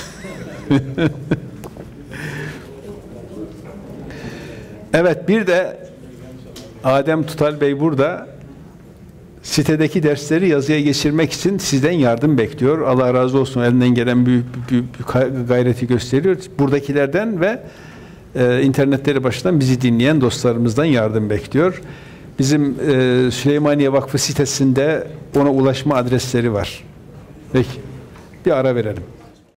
Evet, bir de Adem Tutal Bey burada sitedeki dersleri yazıya geçirmek için sizden yardım bekliyor. Allah razı olsun, elinden gelen büyük gayreti gösteriyor. Buradakilerden ve internetleri başından bizi dinleyen dostlarımızdan yardım bekliyor. Bizim Süleymaniye Vakfı sitesinde ona ulaşma adresleri var. Peki, bir ara verelim.